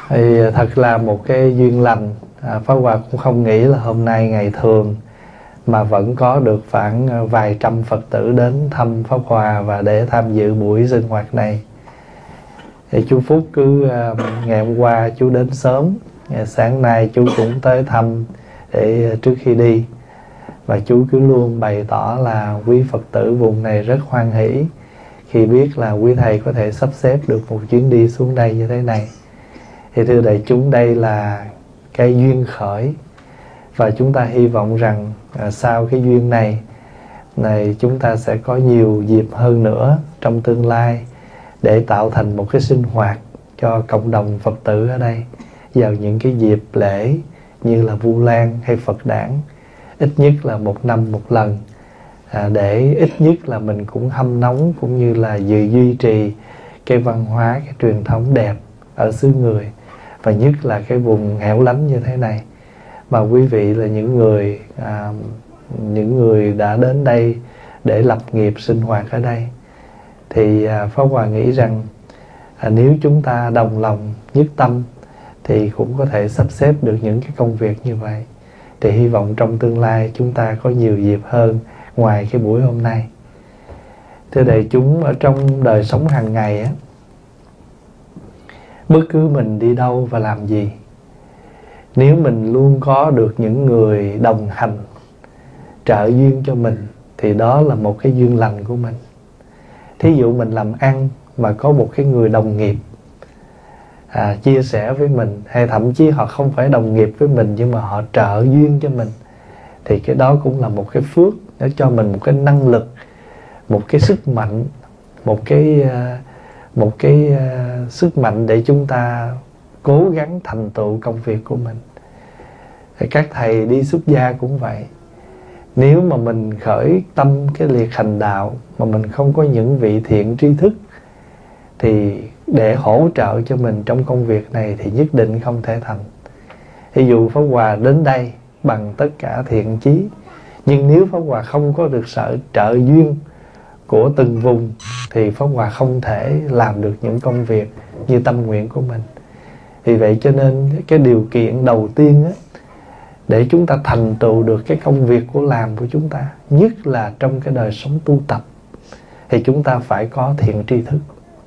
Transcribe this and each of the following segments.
Thì thật là một cái duyên lành. Pháp Hòa cũng không nghĩ là hôm nay ngày thường mà vẫn có được khoảng vài trăm Phật tử đến thăm Pháp Hòa và để tham dự buổi sinh hoạt này. Thì chú Phúc cứ ngày hôm qua chú đến sớm, sáng nay chú cũng tới thăm để trước khi đi, và chú cứ luôn bày tỏ là quý Phật tử vùng này rất hoan hỷ khi biết là quý thầy có thể sắp xếp được một chuyến đi xuống đây như thế này. Thì thưa đại chúng, đây là cái duyên khởi, và chúng ta hy vọng rằng sau cái duyên này chúng ta sẽ có nhiều dịp hơn nữa trong tương lai để tạo thành một cái sinh hoạt cho cộng đồng Phật tử ở đây vào những cái dịp lễ như là Vu Lan hay Phật Đản, ít nhất là một năm một lần, để ít nhất là mình cũng hâm nóng cũng như là duy trì cái văn hóa, cái truyền thống đẹp ở xứ Người, và nhất là cái vùng hẻo lánh như thế này. Mà quý vị là những người đã đến đây để lập nghiệp sinh hoạt ở đây, thì Pháp Hòa nghĩ rằng nếu chúng ta đồng lòng nhất tâm thì cũng có thể sắp xếp được những cái công việc như vậy. Thì hy vọng trong tương lai chúng ta có nhiều dịp hơn ngoài cái buổi hôm nay. Thưa đại chúng, ở trong đời sống hàng ngày á, bất cứ mình đi đâu và làm gì, nếu mình luôn có được những người đồng hành trợ duyên cho mình thì đó là một cái duyên lành của mình. Thí dụ mình làm ăn mà có một cái người đồng nghiệp chia sẻ với mình, hay thậm chí họ không phải đồng nghiệp với mình nhưng mà họ trợ duyên cho mình, thì cái đó cũng là một cái phước để cho mình một cái năng lực, một cái sức mạnh, một cái sức mạnh để chúng ta cố gắng thành tựu công việc của mình. Các thầy đi xuất gia cũng vậy. Nếu mà mình khởi tâm cái liệt hành đạo mà mình không có những vị thiện tri thức thì để hỗ trợ cho mình trong công việc này thì nhất định không thể thành. Ví dụ Pháp Hòa đến đây bằng tất cả thiện chí, nhưng nếu Pháp Hòa không có được sự trợ duyên của từng vùng thì Pháp Hòa không thể làm được những công việc như tâm nguyện của mình. Vì vậy cho nên cái điều kiện đầu tiên á, để chúng ta thành tựu được cái công việc của làm của chúng ta, nhất là trong cái đời sống tu tập, thì chúng ta phải có thiện tri thức.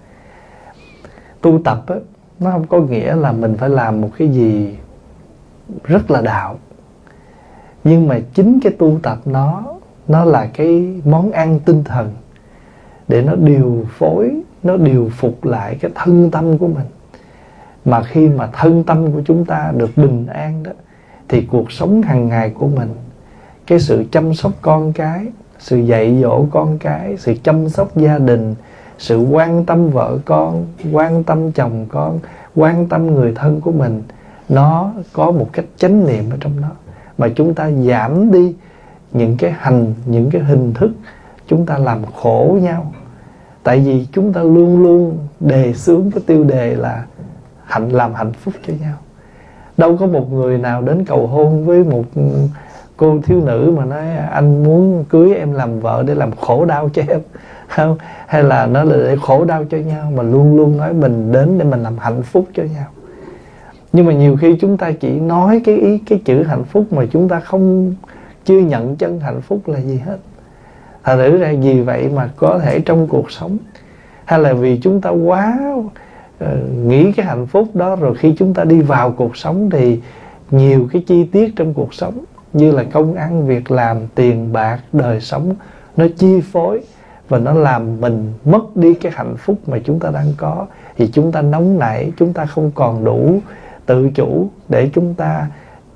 Tu tập á, nó không có nghĩa là mình phải làm một cái gì rất là đạo, nhưng mà chính cái tu tập nó là cái món ăn tinh thần để nó điều phối, nó điều phục lại cái thân tâm của mình. Mà khi mà thân tâm của chúng ta được bình an đó, thì cuộc sống hàng ngày của mình, cái sự chăm sóc con cái, sự dạy dỗ con cái, sự chăm sóc gia đình, sự quan tâm vợ con, quan tâm chồng con, quan tâm người thân của mình, nó có một cách chánh niệm ở trong đó. Mà chúng ta giảm đi những cái hình thức chúng ta làm khổ nhau. Tại vì chúng ta luôn luôn đề xướng cái tiêu đề là làm hạnh phúc cho nhau. Đâu có một người nào đến cầu hôn với một cô thiếu nữ mà nói anh muốn cưới em làm vợ để làm khổ đau cho em, không? Hay là nó là để khổ đau cho nhau, mà luôn luôn nói mình đến để mình làm hạnh phúc cho nhau. Nhưng mà nhiều khi chúng ta chỉ nói cái chữ hạnh phúc mà chúng ta chưa nhận chân hạnh phúc là gì hết. Thật thử ra vì vậy mà có thể trong cuộc sống, hay là vì chúng ta quá nghĩ cái hạnh phúc đó, rồi khi chúng ta đi vào cuộc sống thì nhiều cái chi tiết trong cuộc sống như là công ăn việc làm, tiền bạc, đời sống, nó chi phối và nó làm mình mất đi cái hạnh phúc mà chúng ta đang có. Thì chúng ta nóng nảy, chúng ta không còn đủ tự chủ để chúng ta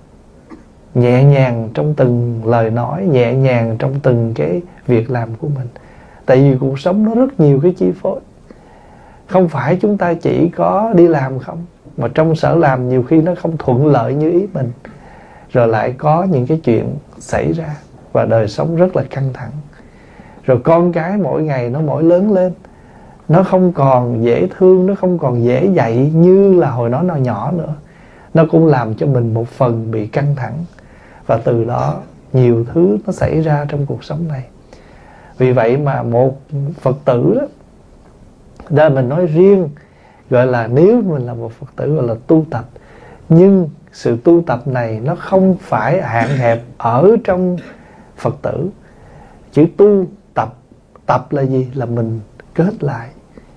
nhẹ nhàng trong từng lời nói, nhẹ nhàng trong từng cái việc làm của mình. Tại vì cuộc sống nó rất nhiều cái chi phối. Không phải chúng ta chỉ có đi làm không, mà trong sở làm nhiều khi nó không thuận lợi như ý mình, rồi lại có những cái chuyện xảy ra và đời sống rất là căng thẳng. Rồi con cái mỗi ngày nó mỗi lớn lên, nó không còn dễ thương, nó không còn dễ dạy như là hồi nó nhỏ nữa. Nó cũng làm cho mình một phần bị căng thẳng, và từ đó nhiều thứ nó xảy ra trong cuộc sống này. Vì vậy mà một Phật tử đó mình nói riêng gọi là nếu mình là một Phật tử gọi là tu tập. Nhưng sự tu tập này nó không phải hạn hẹp ở trong Phật tử. Chữ tu tập, tập là gì? Là mình kết lại.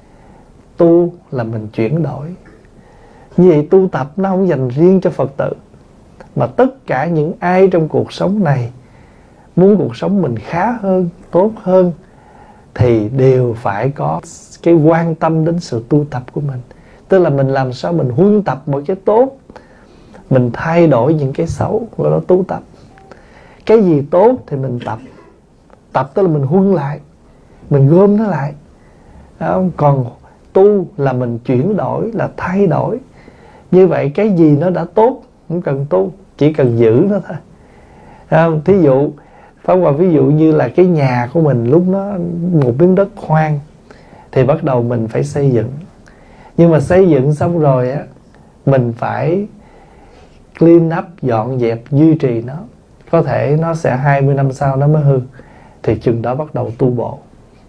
Tu là mình chuyển đổi. Như vậy tu tập nó không dành riêng cho Phật tử, mà tất cả những ai trong cuộc sống này muốn cuộc sống mình khá hơn, tốt hơn, thì đều phải có cái quan tâm đến sự tu tập của mình. Tức là mình làm sao mình huân tập mọi cái tốt, mình thay đổi những cái xấu, gọi là tu tập. Cái gì tốt thì mình tập. Tập tức là mình huân lại, mình gom nó lại. Còn tu là mình chuyển đổi, là thay đổi. Như vậy cái gì nó đã tốt không cần tu, chỉ cần giữ nó thôi. Thí dụ Pháp Hòa ví dụ như là cái nhà của mình lúc nó một miếng đất hoang, thì bắt đầu mình phải xây dựng. Nhưng mà xây dựng xong rồi á, mình phải clean up, dọn dẹp, duy trì nó. Có thể nó sẽ 20 năm sau nó mới hư, thì chừng đó bắt đầu tu bổ,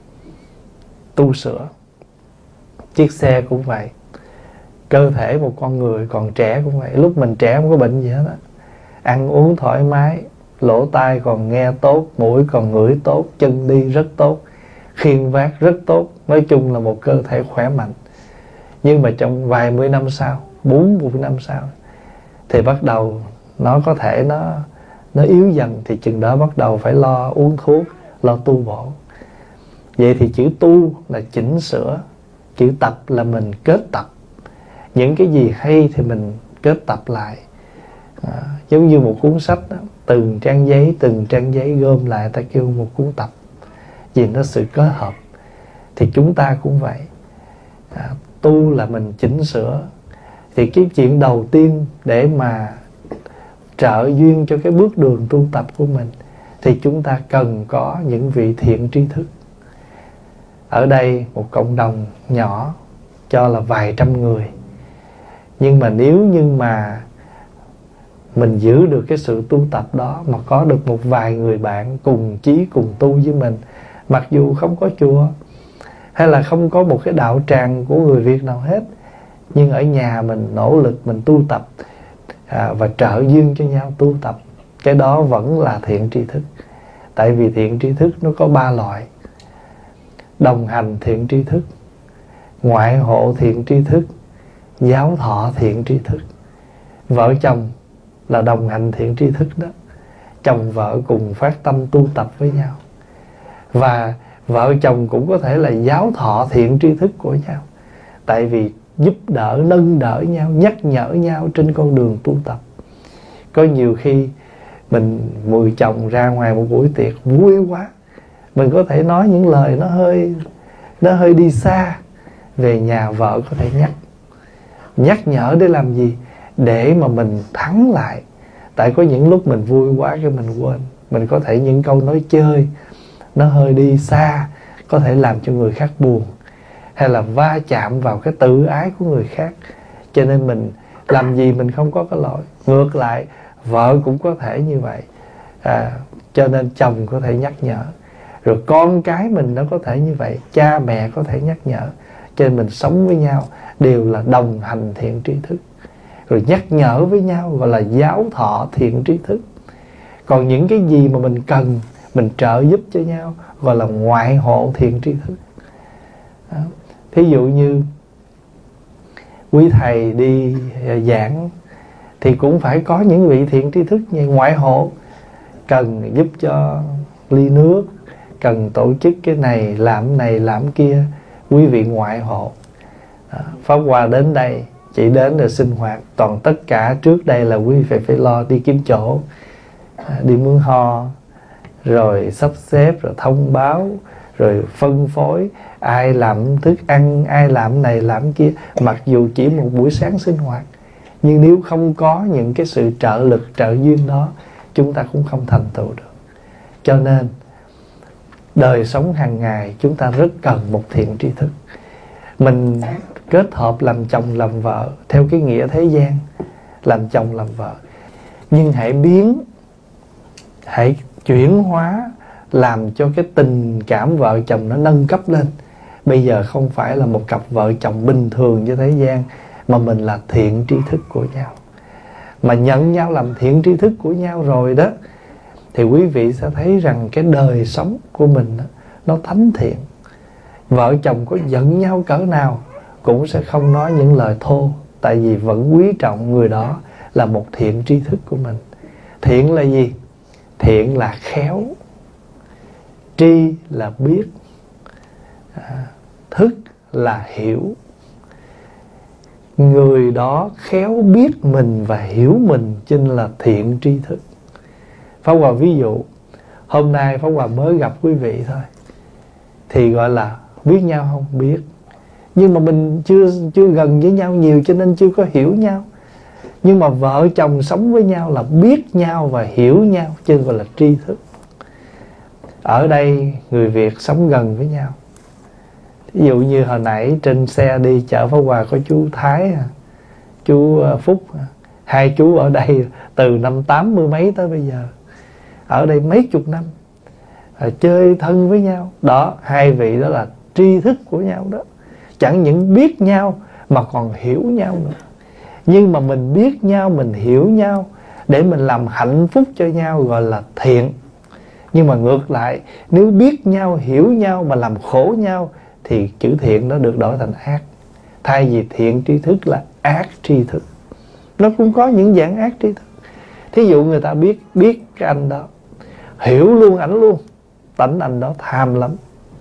tu sửa. Chiếc xe cũng vậy, cơ thể một con người còn trẻ cũng vậy. Lúc mình trẻ không có bệnh gì hết á, ăn uống thoải mái, lỗ tai còn nghe tốt, mũi còn ngửi tốt, chân đi rất tốt, khiêng vác rất tốt. Nói chung là một cơ thể khỏe mạnh. Nhưng mà trong vài mươi năm sau, 40 năm sau, thì bắt đầu nó có thể nó yếu dần, thì chừng đó bắt đầu phải lo uống thuốc, lo tu bổ. Vậy thì chữ tu là chỉnh sửa, chữ tập là mình kết tập. Những cái gì hay thì mình kết tập lại. Giống như một cuốn sách đó, từng trang giấy gom lại ta kêu một cuốn tập. Vì nó sự kết hợp. Thì chúng ta cũng vậy. Tu là mình chỉnh sửa. Thì cái chuyện đầu tiên để mà trợ duyên cho cái bước đường tu tập của mình, thì chúng ta cần có những vị thiện tri thức. Ở đây một cộng đồng nhỏ cho là vài trăm người, nhưng mà nếu như mà mình giữ được cái sự tu tập đó, mà có được một vài người bạn cùng chí cùng tu với mình, mặc dù không có chùa hay là không có một cái đạo tràng của người Việt nào hết, nhưng ở nhà mình nỗ lực mình tu tập và trợ duyên cho nhau tu tập, cái đó vẫn là thiện tri thức. Tại vì thiện tri thức nó có 3 loại: đồng hành thiện tri thức, ngoại hộ thiện tri thức, giáo thọ thiện tri thức. Vợ chồng là đồng hành thiện tri thức đó. Chồng vợ cùng phát tâm tu tập với nhau. Và vợ chồng cũng có thể là giáo thọ thiện tri thức của nhau. Tại vì giúp đỡ, nâng đỡ nhau, nhắc nhở nhau trên con đường tu tập. Có nhiều khi mình 10 chồng ra ngoài một buổi tiệc vui quá, mình có thể nói những lời nó hơi đi xa. Về nhà vợ có thể nhắc nhở để làm gì? Để mà mình thắng lại. Tại có những lúc mình vui quá cái mình quên. Mình có thể những câu nói chơi nó hơi đi xa, có thể làm cho người khác buồn, hay là va chạm vào cái tự ái của người khác. Cho nên mình làm gì mình không có cái lỗi. Ngược lại vợ cũng có thể như vậy. Cho nên chồng có thể nhắc nhở, rồi con cái mình nó có thể như vậy, cha mẹ có thể nhắc nhở. Cho nên mình sống với nhau đều là đồng hành thiện tri thức, rồi nhắc nhở với nhau gọi là giáo thọ thiện tri thức. Còn những cái gì mà mình cần, mình trợ giúp cho nhau gọi là ngoại hộ thiện tri thức. Thí dụ như quý thầy đi giảng thì cũng phải có những vị thiện tri thức như ngoại hộ. Cần giúp cho ly nước, cần tổ chức cái này làm kia, quý vị ngoại hộ. Pháp Hòa đến đây, chỉ đến rồi sinh hoạt. Toàn tất cả trước đây là quý vị phải lo đi kiếm chỗ, đi mướn ho, rồi sắp xếp, rồi thông báo, rồi phân phối, ai làm thức ăn, ai làm này làm kia. Mặc dù chỉ một buổi sáng sinh hoạt, nhưng nếu không có những cái sự trợ lực, trợ duyên đó, chúng ta cũng không thành tựu được. Cho nên đời sống hàng ngày chúng ta rất cần một thiện tri thức. Mình kết hợp làm chồng làm vợ theo cái nghĩa thế gian, làm chồng làm vợ, nhưng hãy chuyển hóa, làm cho cái tình cảm vợ chồng nó nâng cấp lên. Bây giờ không phải là một cặp vợ chồng bình thường trên thế gian, mà mình là thiện tri thức của nhau. Mà nhận nhau làm thiện tri thức của nhau rồi đó, thì quý vị sẽ thấy rằng cái đời sống của mình đó, nó thánh thiện. Vợ chồng có giận nhau cỡ nào cũng sẽ không nói những lời thô, tại vì vẫn quý trọng người đó là một thiện tri thức của mình. Thiện là gì? Thiện là khéo, tri là biết, thức là hiểu. Người đó khéo biết mình và hiểu mình, chính là thiện tri thức. Pháp Hòa ví dụ, hôm nay Pháp Hòa mới gặp quý vị thôi, thì gọi là biết nhau không? Biết. Nhưng mà mình chưa gần với nhau nhiều, cho nên chưa có hiểu nhau. Nhưng mà vợ chồng sống với nhau là biết nhau và hiểu nhau, chứ gọi là tri thức. Ở đây người Việt sống gần với nhau. Ví dụ như hồi nãy trên xe đi chợ Pháp Hòa có chú Thái, chú Phúc, hai chú ở đây từ năm 80 mấy tới bây giờ, ở đây mấy chục năm, chơi thân với nhau. Đó, hai vị đó là tri thức của nhau đó. Chẳng những biết nhau mà còn hiểu nhau nữa. Nhưng mà mình biết nhau, mình hiểu nhau để mình làm hạnh phúc cho nhau, gọi là thiện. Nhưng mà ngược lại, nếu biết nhau, hiểu nhau mà làm khổ nhau, thì chữ thiện nó được đổi thành ác. Thay vì thiện tri thức là ác tri thức. Nó cũng có những dạng ác tri thức. Thí dụ người ta biết cái anh đó, hiểu luôn ảnh luôn, tánh anh đó tham lắm,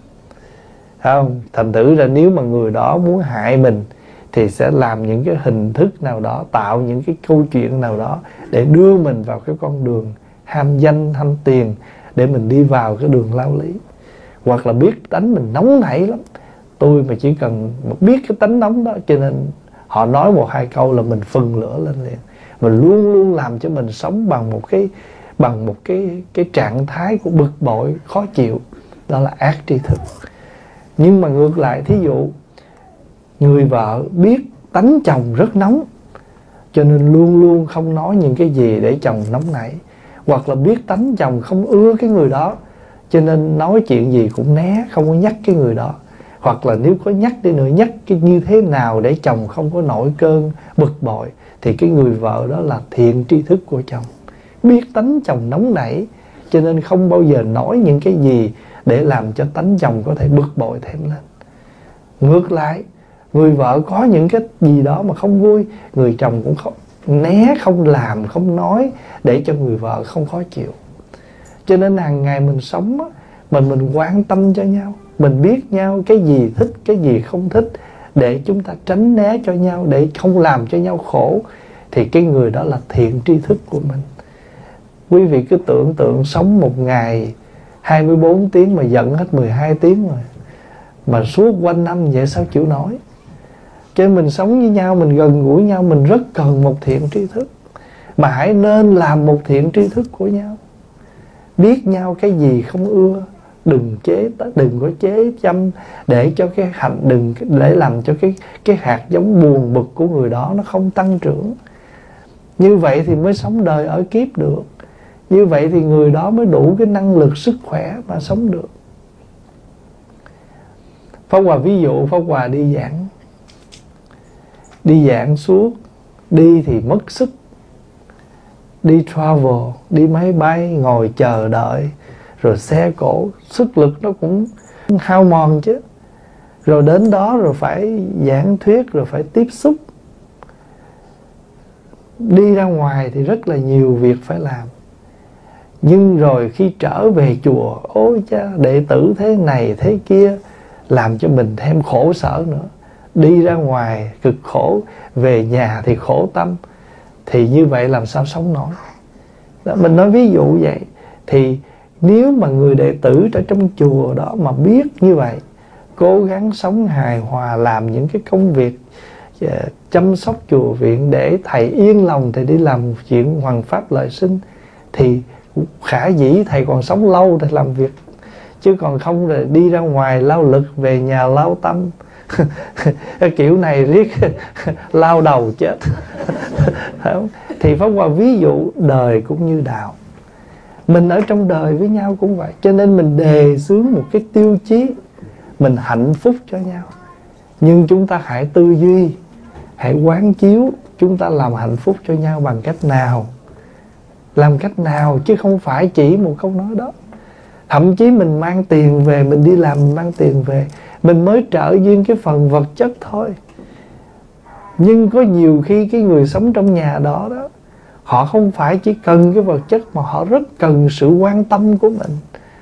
không? Thành thử ra nếu mà người đó muốn hại mình thì sẽ làm những cái hình thức nào đó, tạo những cái câu chuyện nào đó để đưa mình vào cái con đường ham danh, ham tiền, để mình đi vào cái đường lao lý. Hoặc là biết tánh mình nóng nảy lắm, tôi mà chỉ cần biết cái tánh nóng đó, cho nên họ nói một hai câu là mình phừng lửa lên liền. Mình luôn luôn làm cho mình sống bằng một cái trạng thái của bực bội, khó chịu. Đó là ác tri thức. Nhưng mà ngược lại, thí dụ người vợ biết tánh chồng rất nóng, cho nên luôn luôn không nói những cái gì để chồng nóng nảy. Hoặc là biết tánh chồng không ưa cái người đó, cho nên nói chuyện gì cũng né, không có nhắc cái người đó. Hoặc là nếu có nhắc đi nữa, nhắc cái như thế nào để chồng không có nổi cơn bực bội, thì cái người vợ đó là thiện tri thức của chồng. Biết tánh chồng nóng nảy, cho nên không bao giờ nói những cái gì để làm cho tánh chồng có thể bực bội thêm lên. Ngược lại, người vợ có những cái gì đó mà không vui, người chồng cũng không né, không làm, không nói, để cho người vợ không khó chịu. Cho nên hàng ngày mình sống á, mình quan tâm cho nhau, mình biết nhau cái gì thích, cái gì không thích, để chúng ta tránh né cho nhau, để không làm cho nhau khổ, thì cái người đó là thiện tri thức của mình. Quý vị cứ tưởng tượng sống một ngày 24 tiếng mà giận hết 12 tiếng rồi, mà suốt quanh năm vậy sao chịu nổi. Cho nên mình sống với nhau, mình gần gũi nhau, mình rất cần một thiện tri thức. Mà hãy nên làm một thiện tri thức của nhau. Biết nhau cái gì không ưa, đừng có chế châm để cho cái hạnh, đừng để làm cho cái hạt giống buồn bực của người đó nó không tăng trưởng. Như vậy thì mới sống đời ở kiếp được. Như vậy thì người đó mới đủ cái năng lực, sức khỏe mà sống được. Pháp Hòa ví dụ, Pháp Hòa đi giảng suốt, đi thì mất sức, đi travel, đi máy bay, ngồi chờ đợi, rồi xe cộ, sức lực nó cũng hao mòn chứ. Rồi đến đó rồi phải giảng thuyết, rồi phải tiếp xúc. Đi ra ngoài thì rất là nhiều việc phải làm. Nhưng rồi khi trở về chùa, ôi cha, đệ tử thế này thế kia, làm cho mình thêm khổ sở nữa. Đi ra ngoài cực khổ, về nhà thì khổ tâm. Thì như vậy làm sao sống nổi. Đó, mình nói ví dụ vậy. Thì nếu mà người đệ tử ở trong chùa đó mà biết như vậy, cố gắng sống hài hòa, làm những cái công việc chăm sóc chùa viện để thầy yên lòng, thầy đi làm chuyện hoằng pháp lợi sinh, thì khả dĩ thầy còn sống lâu để làm việc. Chứ còn không là đi ra ngoài lao lực, về nhà lao tâm. Kiểu này riết lao đầu chết. Thì Pháp Hòa ví dụ đời cũng như đạo. Mình ở trong đời với nhau cũng vậy. Cho nên mình đề xướng một cái tiêu chí mình hạnh phúc cho nhau. Nhưng chúng ta hãy tư duy, hãy quán chiếu chúng ta làm hạnh phúc cho nhau bằng cách nào. Làm cách nào chứ không phải chỉ một câu nói đó. Thậm chí mình mang tiền về, mình đi làm mình mang tiền về, mình mới trợ duyên cái phần vật chất thôi. Nhưng có nhiều khi cái người sống trong nhà đó đó, họ không phải chỉ cần cái vật chất, mà họ rất cần sự quan tâm của mình.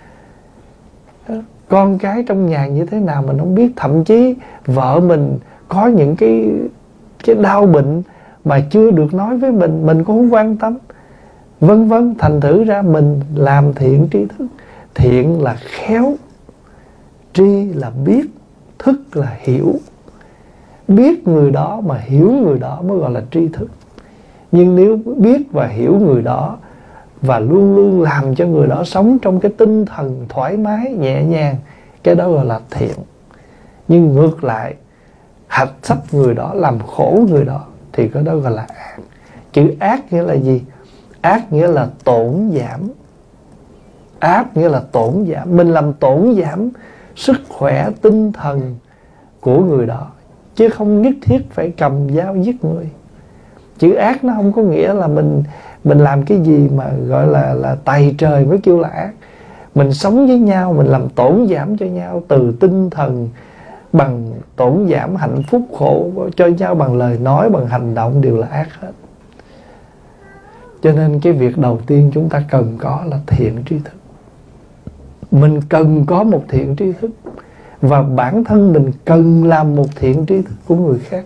Con cái trong nhà như thế nào mình không biết. Thậm chí vợ mình có những cái đau bệnh mà chưa được nói với mình cũng không quan tâm, vân vân. Thành thử ra mình làm thiện tri thức. Thiện là khéo, tri là biết, thức là hiểu. Biết người đó mà hiểu người đó mới gọi là tri thức. Nhưng nếu biết và hiểu người đó và luôn luôn làm cho người đó sống trong cái tinh thần thoải mái, nhẹ nhàng, cái đó gọi là thiện. Nhưng ngược lại, hạch sách người đó, làm khổ người đó, thì cái đó gọi là ác. Chữ ác nghĩa là gì? Ác nghĩa là tổn giảm. Ác nghĩa là tổn giảm. Mình làm tổn giảm sức khỏe, tinh thần của người đó, chứ không nhất thiết phải cầm dao giết người. Chữ ác nó không có nghĩa là mình làm cái gì mà gọi là tày trời mới kêu là ác. Mình sống với nhau, mình làm tổn giảm cho nhau từ tinh thần, bằng tổn giảm hạnh phúc khổ cho nhau bằng lời nói, bằng hành động, đều là ác hết. Cho nên cái việc đầu tiên chúng ta cần có là thiện tri thức. Mình cần có một thiện tri thức, và bản thân mình cần làm một thiện tri thức của người khác.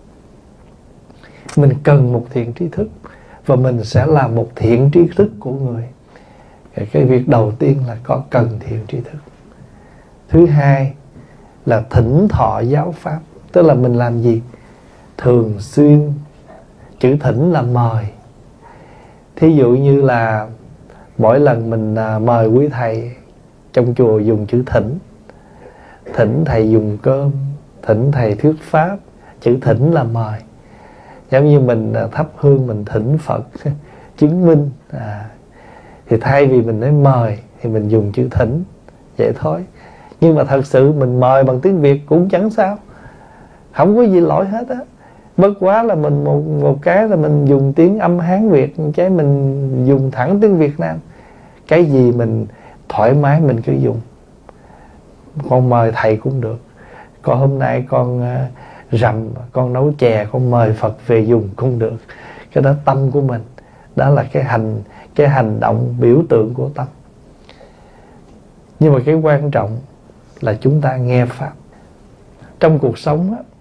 Mình cần một thiện tri thức, và mình sẽ làm một thiện tri thức của người. Cái việc đầu tiên là có cần thiện tri thức. Thứ hai là thỉnh thọ giáo pháp. Tức là mình làm gì? Thường xuyên. Chữ thỉnh là mời. Thí dụ như là mỗi lần mình mời quý thầy trong chùa dùng chữ thỉnh. Thỉnh thầy dùng cơm, thỉnh thầy thuyết pháp. Chữ thỉnh là mời. Giống như mình thắp hương, mình thỉnh Phật chứng minh. Thì thay vì mình nói mời thì mình dùng chữ thỉnh, vậy thôi. Nhưng mà thật sự mình mời bằng tiếng Việt cũng chẳng sao, không có gì lỗi hết á. Bất quá là mình một cái là mình dùng tiếng âm Hán Việt, cái mình dùng thẳng tiếng Việt Nam. Cái gì mình thoải mái mình cứ dùng. Con mời thầy cũng được. Còn hôm nay con rằm, con nấu chè, con mời Phật về dùng cũng được. Cái đó tâm của mình. Đó là cái hành động biểu tượng của tâm. Nhưng mà cái quan trọng là chúng ta nghe Pháp. Trong cuộc sống á,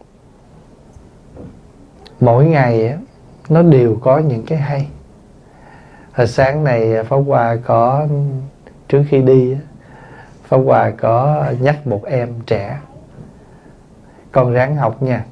mỗi ngày á, nó đều có những cái hay. Hồi sáng này Pháp Hòa có, trước khi đi á, Pháp Hòa có nhắc một em trẻ: con ráng học nha.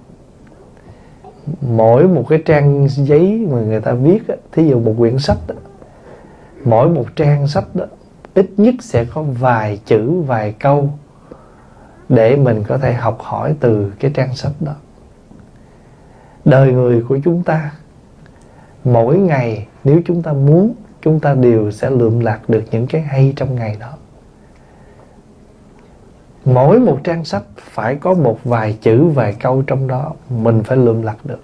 Mỗi một cái trang giấy mà người ta viết á, thí dụ một quyển sách đó, mỗi một trang sách đó ít nhất sẽ có vài chữ, vài câu để mình có thể học hỏi từ cái trang sách đó. Đời người của chúng ta, mỗi ngày nếu chúng ta muốn, chúng ta đều sẽ lượm lặt được những cái hay trong ngày đó. Mỗi một trang sách phải có một vài chữ, vài câu trong đó mình phải lượm lặt được.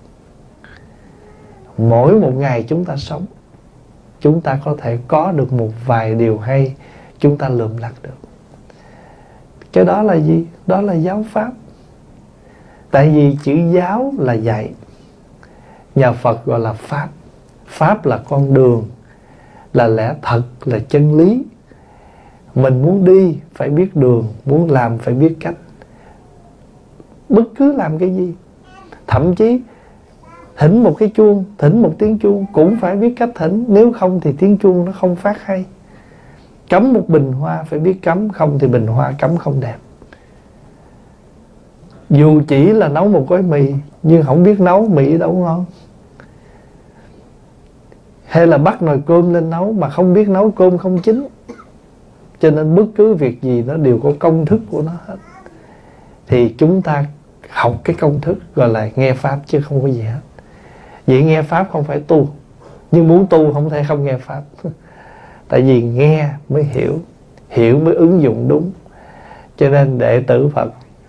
Mỗi một ngày chúng ta sống, chúng ta có thể có được một vài điều hay, chúng ta lượm lặt được. Cái đó là gì? Đó là giáo pháp. Tại vì chữ giáo là dạy, nhà Phật gọi là pháp. Pháp là con đường, là lẽ thật, là chân lý. Mình muốn đi phải biết đường, muốn làm phải biết cách. Bất cứ làm cái gì, thậm chí thỉnh một cái chuông, thỉnh một tiếng chuông cũng phải biết cách thỉnh. Nếu không thì tiếng chuông nó không phát hay. Cắm một bình hoa phải biết cắm, không thì bình hoa cắm không đẹp. Dù chỉ là nấu một gói mì, nhưng không biết nấu, mì đâu ngon. Hay là bắt nồi cơm lên nấu mà không biết nấu, cơm không chín. Cho nên bất cứ việc gì nó đều có công thức của nó hết. Thì chúng ta học cái công thức gọi là nghe Pháp, chứ không có gì hết. Vậy nghe Pháp không phải tu, nhưng muốn tu không thể không nghe Pháp. Tại vì nghe mới hiểu, hiểu mới ứng dụng đúng. Cho nên đệ tử Phật,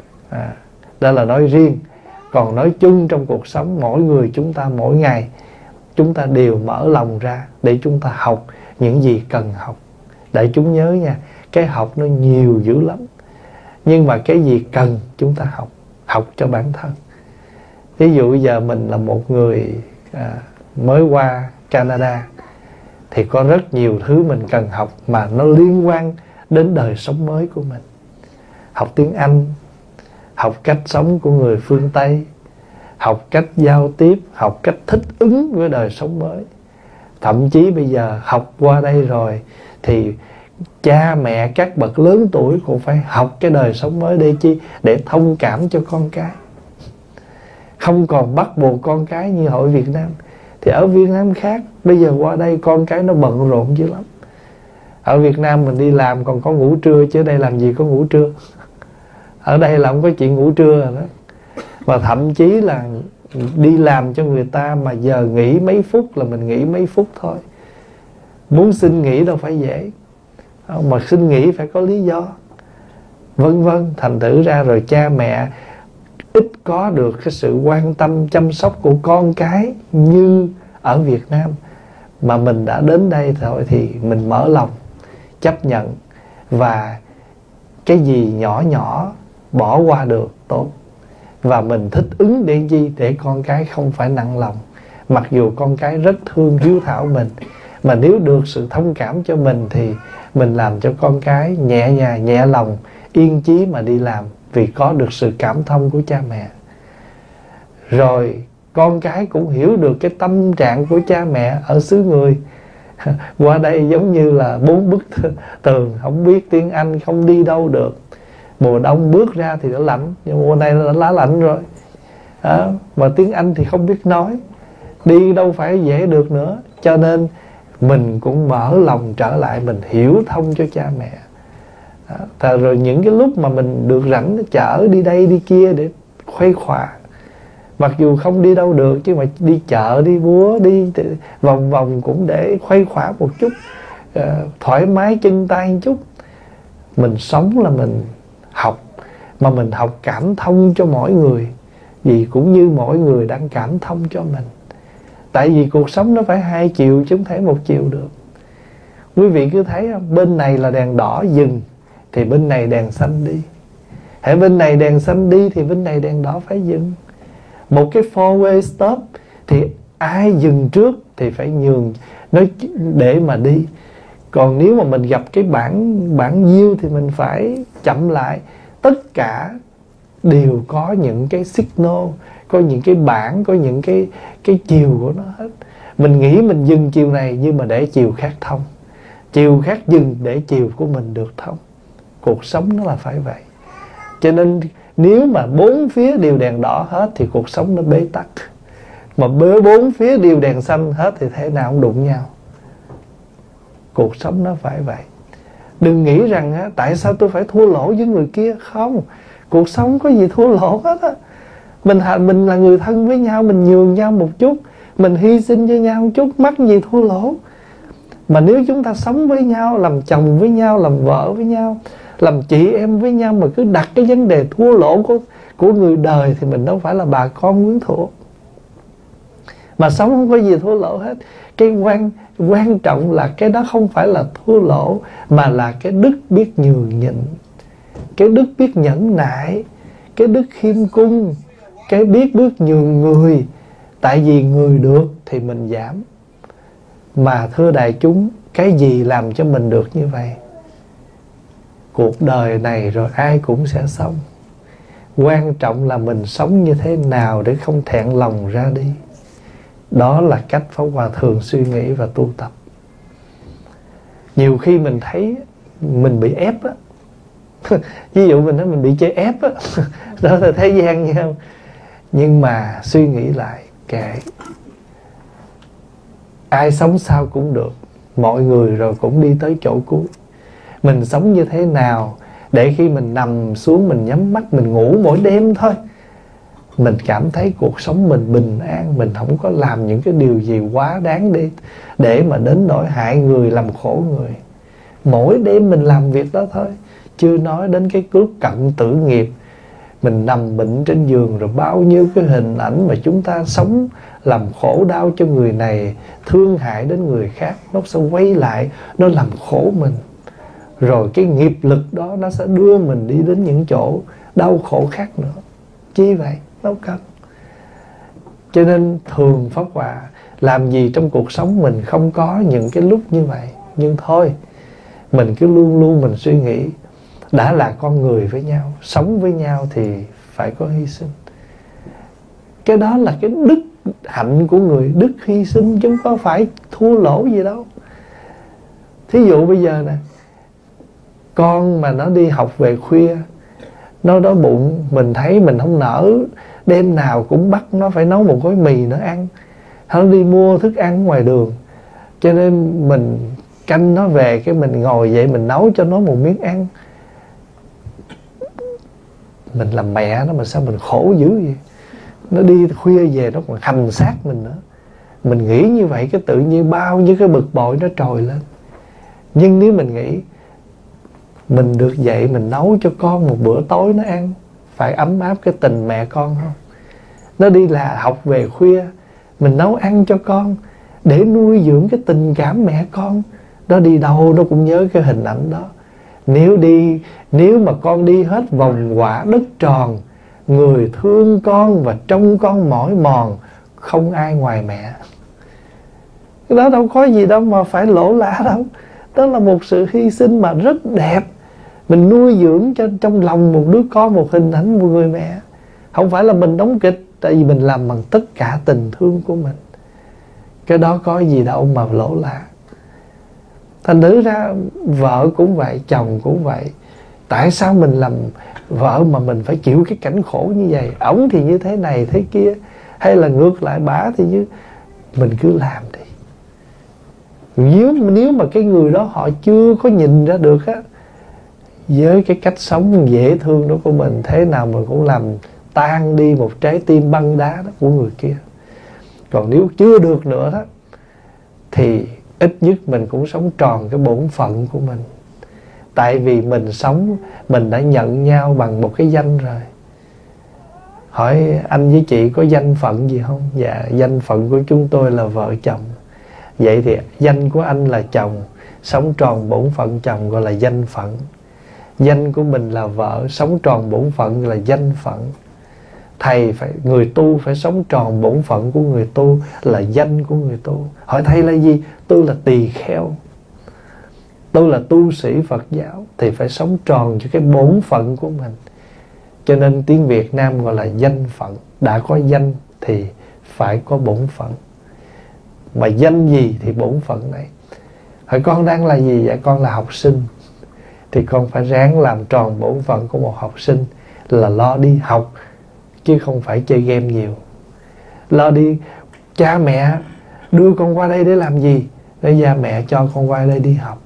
đó là nói riêng. Còn nói chung trong cuộc sống, mỗi người chúng ta mỗi ngày chúng ta đều mở lòng ra để chúng ta học những gì cần học. Đại chúng nhớ nha, cái học nó nhiều dữ lắm, nhưng mà cái gì cần chúng ta học, học cho bản thân. Ví dụ giờ mình là một người mới qua Canada, thì có rất nhiều thứ mình cần học mà nó liên quan đến đời sống mới của mình. Học tiếng Anh, học cách sống của người phương Tây, học cách giao tiếp, học cách thích ứng với đời sống mới. Thậm chí bây giờ học qua đây rồi thì cha mẹ các bậc lớn tuổi cũng phải học cái đời sống mới để chi? Để thông cảm cho con cái. Không còn bắt buộc con cái như ở Việt Nam. Thì ở Việt Nam khác, bây giờ qua đây con cái nó bận rộn dữ lắm. Ở Việt Nam mình đi làm còn có ngủ trưa, chứ ở đây làm gì có ngủ trưa. Ở đây là không có chuyện ngủ trưa rồi đó. Và thậm chí là đi làm cho người ta mà giờ nghỉ mấy phút là mình nghỉ mấy phút thôi. Muốn xin nghỉ đâu phải dễ, mà xin nghỉ phải có lý do, vân vân. Thành thử ra rồi cha mẹ ít có được cái sự quan tâm chăm sóc của con cái như ở Việt Nam. Mà mình đã đến đây rồi thì mình mở lòng chấp nhận, và cái gì nhỏ nhỏ bỏ qua được tốt. Và mình thích ứng để gì? Để con cái không phải nặng lòng. Mặc dù con cái rất thương hiếu thảo mình, mà nếu được sự thông cảm cho mình thì mình làm cho con cái nhẹ nhàng, nhẹ lòng, yên chí mà đi làm, vì có được sự cảm thông của cha mẹ. Rồi con cái cũng hiểu được cái tâm trạng của cha mẹ ở xứ người. Qua đây giống như là 4 bức tường, không biết tiếng Anh, không đi đâu được. Mùa đông bước ra thì nó lạnh, nhưng mùa này nó lá lạnh rồi. Mà tiếng Anh thì không biết nói, đi đâu phải dễ được nữa. Cho nên mình cũng mở lòng trở lại, mình hiểu thông cho cha mẹ. Rồi những cái lúc mà mình được rảnh chở đi đây đi kia để khuây khỏa, mặc dù không đi đâu được, chứ mà đi chợ, đi búa, đi vòng vòng cũng để khuây khỏa một chút, thoải mái chân tay một chút. Mình sống là mình học, mà mình học cảm thông cho mỗi người, vì cũng như mỗi người đang cảm thông cho mình. Tại vì cuộc sống nó phải hai chiều chứ không thể một chiều được. Quý vị cứ thấy không? Bên này là đèn đỏ dừng thì bên này đèn xanh đi. Hễ bên này đèn xanh đi thì bên này đèn đỏ phải dừng. Một cái four-way stop thì ai dừng trước thì phải nhường nói để mà đi. Còn nếu mà mình gặp cái bản diêu thì mình phải chậm lại. Tất cả đều có những cái signal, có những cái bảng, có những cái chiều của nó hết. Mình nghĩ mình dừng chiều này, nhưng mà để chiều khác thông, chiều khác dừng để chiều của mình được thông. Cuộc sống nó là phải vậy. Cho nên nếu mà 4 phía đều đèn đỏ hết thì cuộc sống nó bế tắc. Mà 4 phía đều đèn xanh hết thì thế nào cũng đụng nhau. Cuộc sống nó phải vậy. Đừng nghĩ rằng tại sao tôi phải thua lỗ với người kia. Không, cuộc sống có gì thua lỗ hết á. Mình là người thân với nhau, mình nhường nhau một chút, mình hy sinh cho nhau một chút, mắc gì thua lỗ. Mà nếu chúng ta sống với nhau, làm chồng với nhau, làm vợ với nhau, làm chị em với nhau, mà cứ đặt cái vấn đề thua lỗ của người đời thì mình đâu phải là bà con quyến thuộc. Mà sống không có gì thua lỗ hết. Cái quan trọng là cái đó không phải là thua lỗ, mà là cái đức biết nhường nhịn, cái đức biết nhẫn nại, cái đức khiêm cung, cái biết nhường người. Tại vì người được thì mình giảm. Mà thưa đại chúng, cái gì làm cho mình được như vậy? Cuộc đời này rồi ai cũng sẽ sống. Quan trọng là mình sống như thế nào để không thẹn lòng ra đi. Đó là cách Pháp Hòa thường suy nghĩ và tu tập. Nhiều khi mình thấy mình bị ép á. Ví dụ mình nói mình bị chơi ép á. Đó là thế gian như không. Nhưng mà suy nghĩ lại, kệ, ai sống sao cũng được. Mọi người rồi cũng đi tới chỗ cuối. Mình sống như thế nào để khi mình nằm xuống, mình nhắm mắt, mình ngủ mỗi đêm thôi, mình cảm thấy cuộc sống mình bình an. Mình không có làm những cái điều gì quá đáng để mà đến nỗi hại người, làm khổ người. Mỗi đêm mình làm việc đó thôi. Chưa nói đến cái lúc cận tử nghiệp, mình nằm bệnh trên giường, rồi bao nhiêu cái hình ảnh mà chúng ta sống làm khổ đau cho người này, thương hại đến người khác, nó sẽ quay lại, nó làm khổ mình. Rồi cái nghiệp lực đó nó sẽ đưa mình đi đến những chỗ đau khổ khác nữa. Chi vậy? Đâu cần. Cho nên thường Pháp Hòa làm gì trong cuộc sống mình không có những cái lúc như vậy. Nhưng thôi, mình cứ luôn luôn mình suy nghĩ, đã là con người với nhau, sống với nhau thì phải có hy sinh. Cái đó là cái đức hạnh của người, đức hy sinh, chứ không có phải thua lỗ gì đâu. Thí dụ bây giờ nè, con mà nó đi học về khuya, nó đói bụng, mình thấy mình không nỡ, đêm nào cũng bắt nó phải nấu một gói mì nó ăn, nó đi mua thức ăn ngoài đường, cho nên mình canh nó về, cái mình ngồi dậy mình nấu cho nó một miếng ăn. Mình làm mẹ nó mà sao mình khổ dữ vậy? Nó đi khuya về nó còn hành xác mình nữa. Mình nghĩ như vậy cái tự nhiên bao nhiêu cái bực bội nó trồi lên. Nhưng nếu mình nghĩ mình được dậy mình nấu cho con một bữa tối nó ăn, phải ấm áp cái tình mẹ con không? Nó đi là học về khuya, mình nấu ăn cho con để nuôi dưỡng cái tình cảm mẹ con. Nó đi đâu nó cũng nhớ cái hình ảnh đó. Nếu mà con đi hết vòng quả đất tròn, người thương con và trông con mỏi mòn, không ai ngoài mẹ. Cái đó đâu có gì đâu mà phải lỗ lã đâu. Đó là một sự hy sinh mà rất đẹp. Mình nuôi dưỡng cho trong lòng một đứa con một hình ảnh một người mẹ. Không phải là mình đóng kịch, tại vì mình làm bằng tất cả tình thương của mình. Cái đó có gì đâu mà lỗ lã. Thành thử ra vợ cũng vậy, chồng cũng vậy. Tại sao mình làm vợ mà mình phải chịu cái cảnh khổ như vậy? Ổng thì như thế này thế kia, hay là ngược lại bả thì như... Mình cứ làm đi. Nếu mà cái người đó họ chưa có nhìn ra được á, với cái cách sống dễ thương đó của mình, thế nào mình cũng làm tan đi một trái tim băng đá đó của người kia. Còn nếu chưa được nữa đó, thì ít nhất mình cũng sống tròn cái bổn phận của mình. Tại vì mình sống, mình đã nhận nhau bằng một cái danh rồi. Hỏi anh với chị có danh phận gì không? Dạ, danh phận của chúng tôi là vợ chồng. Vậy thì danh của anh là chồng, sống tròn bổn phận chồng gọi là danh phận. Danh của mình là vợ, sống tròn bổn phận là danh phận. Người tu phải sống tròn bổn phận của người tu là danh của người tu. Hỏi thầy là gì? Tôi là tỳ kheo, tôi là tu sĩ Phật giáo, thì phải sống tròn cho cái bổn phận của mình. Cho nên tiếng Việt Nam gọi là danh phận. Đã có danh thì phải có bổn phận. Mà danh gì thì bổn phận này. Hỏi con đang là gì? Dạ con là học sinh. Thì con phải ráng làm tròn bổn phận của một học sinh, là lo đi học, chứ không phải chơi game nhiều. Lo đi, cha mẹ đưa con qua đây để làm gì? Để cha mẹ cho con qua đây đi học,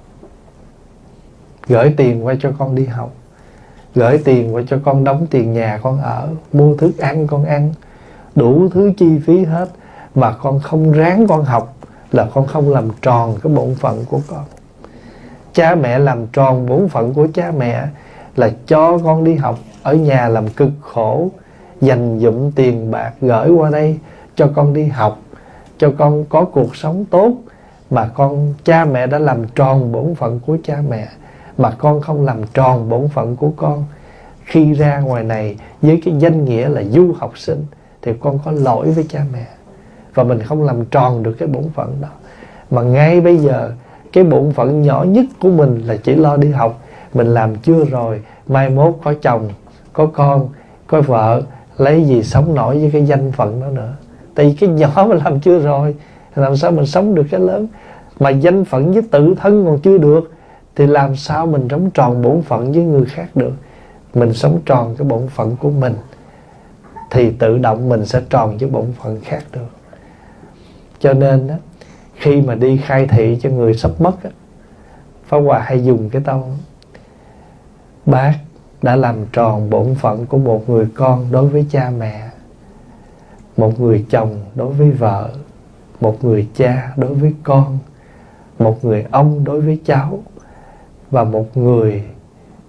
gửi tiền qua cho con đi học, gửi tiền qua cho con đóng tiền nhà con ở, mua thức ăn con ăn, đủ thứ chi phí hết. Mà con không ráng con học là con không làm tròn cái bổn phận của con. Cha mẹ làm tròn bổn phận của cha mẹ là cho con đi học, ở nhà làm cực khổ, dành dụm tiền bạc gửi qua đây cho con đi học, cho con có cuộc sống tốt. Mà cha mẹ đã làm tròn bổn phận của cha mẹ, mà con không làm tròn bổn phận của con, khi ra ngoài này với cái danh nghĩa là du học sinh, thì con có lỗi với cha mẹ. Và mình không làm tròn được cái bổn phận đó. Mà ngay bây giờ cái bổn phận nhỏ nhất của mình là chỉ lo đi học. Mình làm chưa rồi, mai mốt có chồng, có con, có vợ, lấy gì sống nổi với cái danh phận đó nữa. Tại vì cái nhỏ mà làm chưa rồi, làm sao mình sống được cái lớn. Mà danh phận với tự thân còn chưa được, thì làm sao mình sống tròn bổn phận với người khác được. Mình sống tròn cái bổn phận của mình, thì tự động mình sẽ tròn với bổn phận khác được. Cho nên á, khi mà đi khai thị cho người sắp mất á, Pháp Hòa hay dùng cái câu: bác đã làm tròn bổn phận của một người con đối với cha mẹ, một người chồng đối với vợ, một người cha đối với con, một người ông đối với cháu, và một người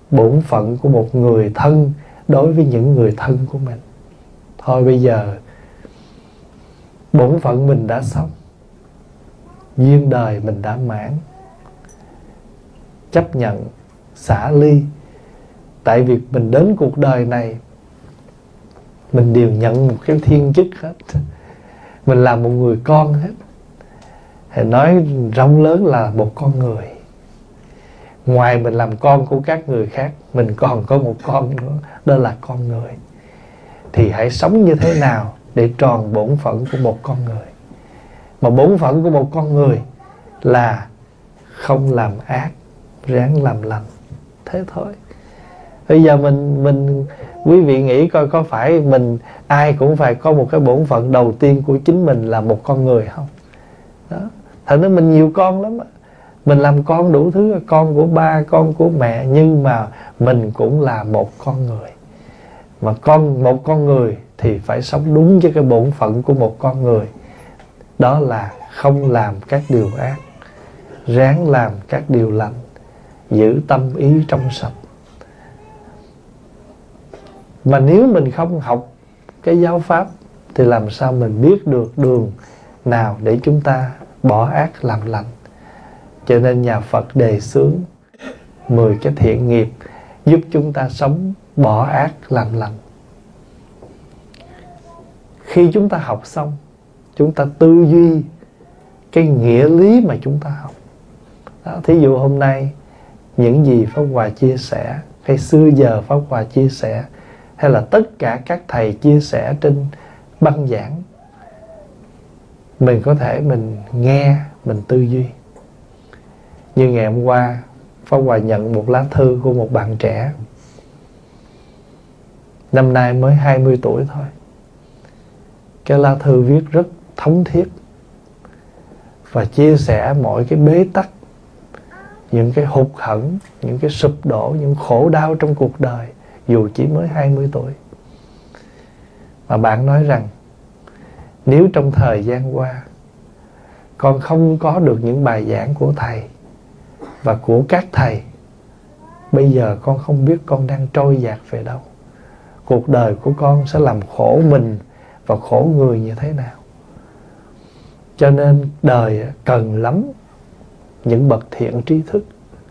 bổn phận của một người thân đối với những người thân của mình. Thôi bây giờ bổn phận mình đã xong, duyên đời mình đã mãn, chấp nhận xả ly. Tại vì mình đến cuộc đời này, mình đều nhận một cái thiên chức hết. Mình là một người con hết. Thì nói rộng lớn là một con người. Ngoài mình làm con của các người khác, mình còn có một con nữa, đó là con người. Thì hãy sống như thế nào để tròn bổn phận của một con người. Mà bổn phận của một con người là không làm ác, ráng làm lành. Thế thôi. Bây giờ mình quý vị nghĩ coi, có phải mình ai cũng phải có một cái bổn phận đầu tiên của chính mình là một con người không? Đó. Thật ra mình nhiều con lắm. Mình làm con đủ thứ, con của ba, con của mẹ, nhưng mà mình cũng là một con người. Mà một con người thì phải sống đúng với cái bổn phận của một con người. Đó là không làm các điều ác, ráng làm các điều lành, giữ tâm ý trong sạch. Mà nếu mình không học cái giáo pháp thì làm sao mình biết được đường nào để chúng ta bỏ ác làm lành. Cho nên nhà Phật đề xướng 10 cái thiện nghiệp giúp chúng ta sống bỏ ác làm lành. Khi chúng ta học xong, chúng ta tư duy cái nghĩa lý mà chúng ta học. Đó, thí dụ hôm nay những gì Pháp Hòa chia sẻ, hay xưa giờ Pháp Hòa chia sẻ, hay là tất cả các thầy chia sẻ trên băng giảng, mình có thể mình nghe, mình tư duy. Như ngày hôm qua Pháp Hòa nhận một lá thư của một bạn trẻ, năm nay mới 20 tuổi thôi. Cái lá thư viết rất thống thiết và chia sẻ mọi cái bế tắc, những cái hụt hẫng, những cái sụp đổ, những khổ đau trong cuộc đời, dù chỉ mới 20 tuổi. Mà bạn nói rằng, nếu trong thời gian qua con không có được những bài giảng của thầy và của các thầy, bây giờ con không biết con đang trôi dạt về đâu. Cuộc đời của con sẽ làm khổ mình và khổ người như thế nào. Cho nên đời cần lắm những bậc thiện tri thức.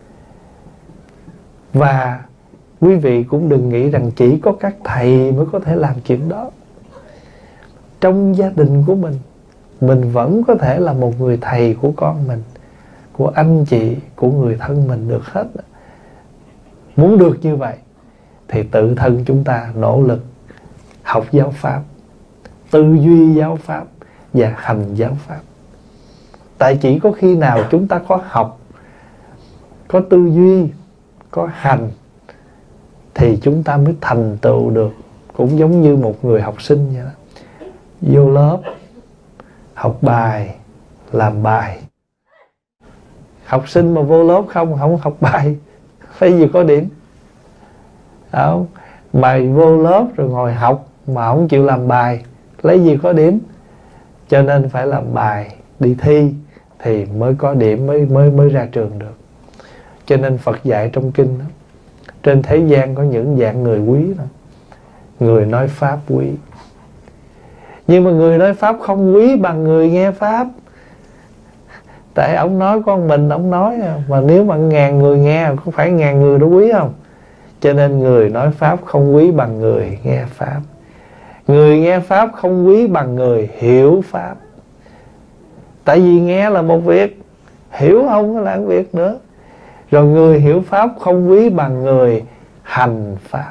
Và quý vị cũng đừng nghĩ rằng chỉ có các thầy mới có thể làm chuyện đó. Trong gia đình của mình vẫn có thể là một người thầy của con mình, của anh chị, của người thân mình được hết. Muốn được như vậy thì tự thân chúng ta nỗ lực học giáo pháp, tư duy giáo pháp và hành giáo pháp. Tại chỉ có khi nào chúng ta có học, có tư duy, có hành thì chúng ta mới thành tựu được. Cũng giống như một người học sinh vậy đó. Vô lớp, học bài, làm bài. Học sinh mà vô lớp không học bài, phải gì có điểm. Đó. Mà vô lớp rồi ngồi học mà không chịu làm bài, lấy gì có điểm. Cho nên phải làm bài, đi thi thì mới có điểm, mới ra trường được. Cho nên Phật dạy trong kinh đó, trên thế gian có những dạng người quý đó. Người nói pháp quý, nhưng mà người nói pháp không quý bằng người nghe pháp. Tại ông nói con mình, ông nói mà nếu mà 1000 người nghe, có phải 1000 người đó quý không? Cho nên người nói pháp không quý bằng người nghe pháp. Người nghe pháp không quý bằng người hiểu pháp. Tại vì nghe là một việc, hiểu không là một việc nữa. Rồi người hiểu pháp không quý bằng người hành pháp.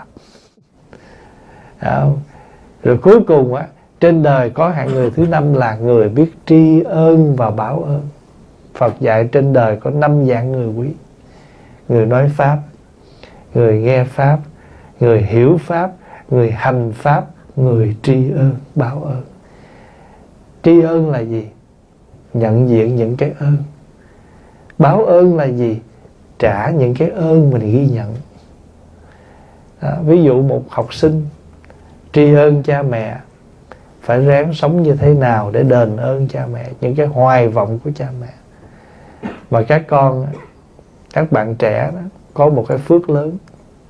Rồi cuối cùng á, trên đời có hạng người thứ 5 là người biết tri ân và báo ơn. Phật dạy trên đời có 5 dạng người quý: người nói pháp, người nghe pháp, người hiểu pháp, người hành pháp, người tri ân báo ơn. Tri ân là gì? Nhận diện những cái ơn. Báo ơn là gì? Trả những cái ơn mình ghi nhận. Đó, ví dụ một học sinh tri ân cha mẹ, phải ráng sống như thế nào để đền ơn cha mẹ, những cái hoài vọng của cha mẹ. Mà các con, các bạn trẻ đó, có một cái phước lớn,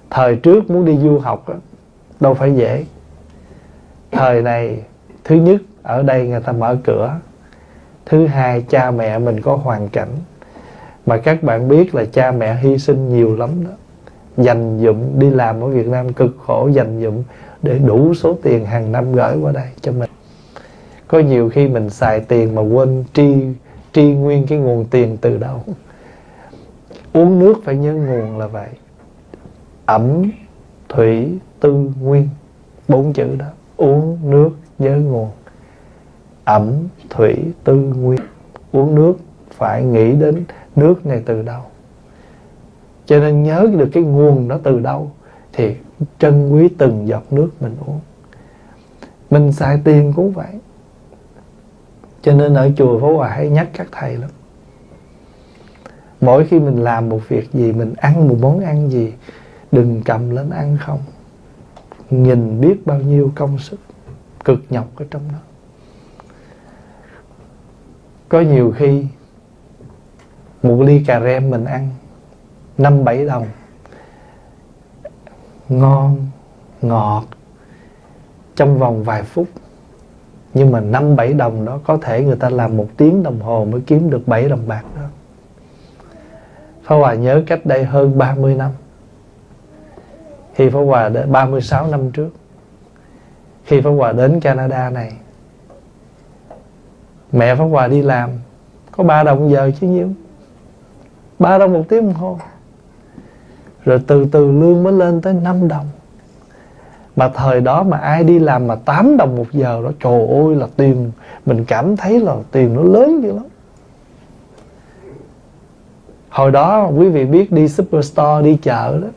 Thời trước muốn đi du học đó, đâu phải dễ. Thời này, thứ nhất ở đây người ta mở cửa, thứ hai cha mẹ mình có hoàn cảnh. Mà các bạn biết là cha mẹ hy sinh nhiều lắm đó, dành dụm đi làm ở Việt Nam cực khổ, dành dụm để đủ số tiền hàng năm gửi qua đây cho mình. Có nhiều khi mình xài tiền mà quên tri nguyên cái nguồn tiền từ đâu. Uống nước phải nhớ nguồn là vậy. Ẩm, thủy, tư, nguyên, 4 chữ đó. Uống nước nhớ nguồn. Ẩm, thủy, tư, nguyên. Uống nước phải nghĩ đến nước này từ đâu. Cho nên nhớ được cái nguồn đó từ đâu thì trân quý từng giọt nước mình uống. Mình xài tiền cũng vậy. Cho nên ở chùa Pháp Hòa hay nhắc các thầy lắm. Mỗi khi mình làm một việc gì, mình ăn một món ăn gì, đừng cầm lên ăn không. Nhìn biết bao nhiêu công sức, cực nhọc ở trong đó. Có nhiều khi một ly cà rem mình ăn 5-7 đồng, ngon, ngọt, trong vòng vài phút. Nhưng mà 5-7 đồng đó có thể người ta làm 1 tiếng đồng hồ mới kiếm được 7 đồng bạc đó. Pháp Hòa nhớ cách đây hơn 30 năm, khi Pháp Hòa 36 năm trước, khi Pháp Hòa đến Canada này, mẹ Pháp Hòa đi làm có 3 đồng giờ chứ nhiêu, 3 đồng 1 tiếng đồng hồ. Rồi từ từ lương mới lên tới 5 đồng. Mà thời đó mà ai đi làm mà 8 đồng 1 giờ đó, trời ơi là tiền, mình cảm thấy là tiền nó lớn dữ lắm. Hồi đó quý vị biết đi Superstore, đi chợ đó,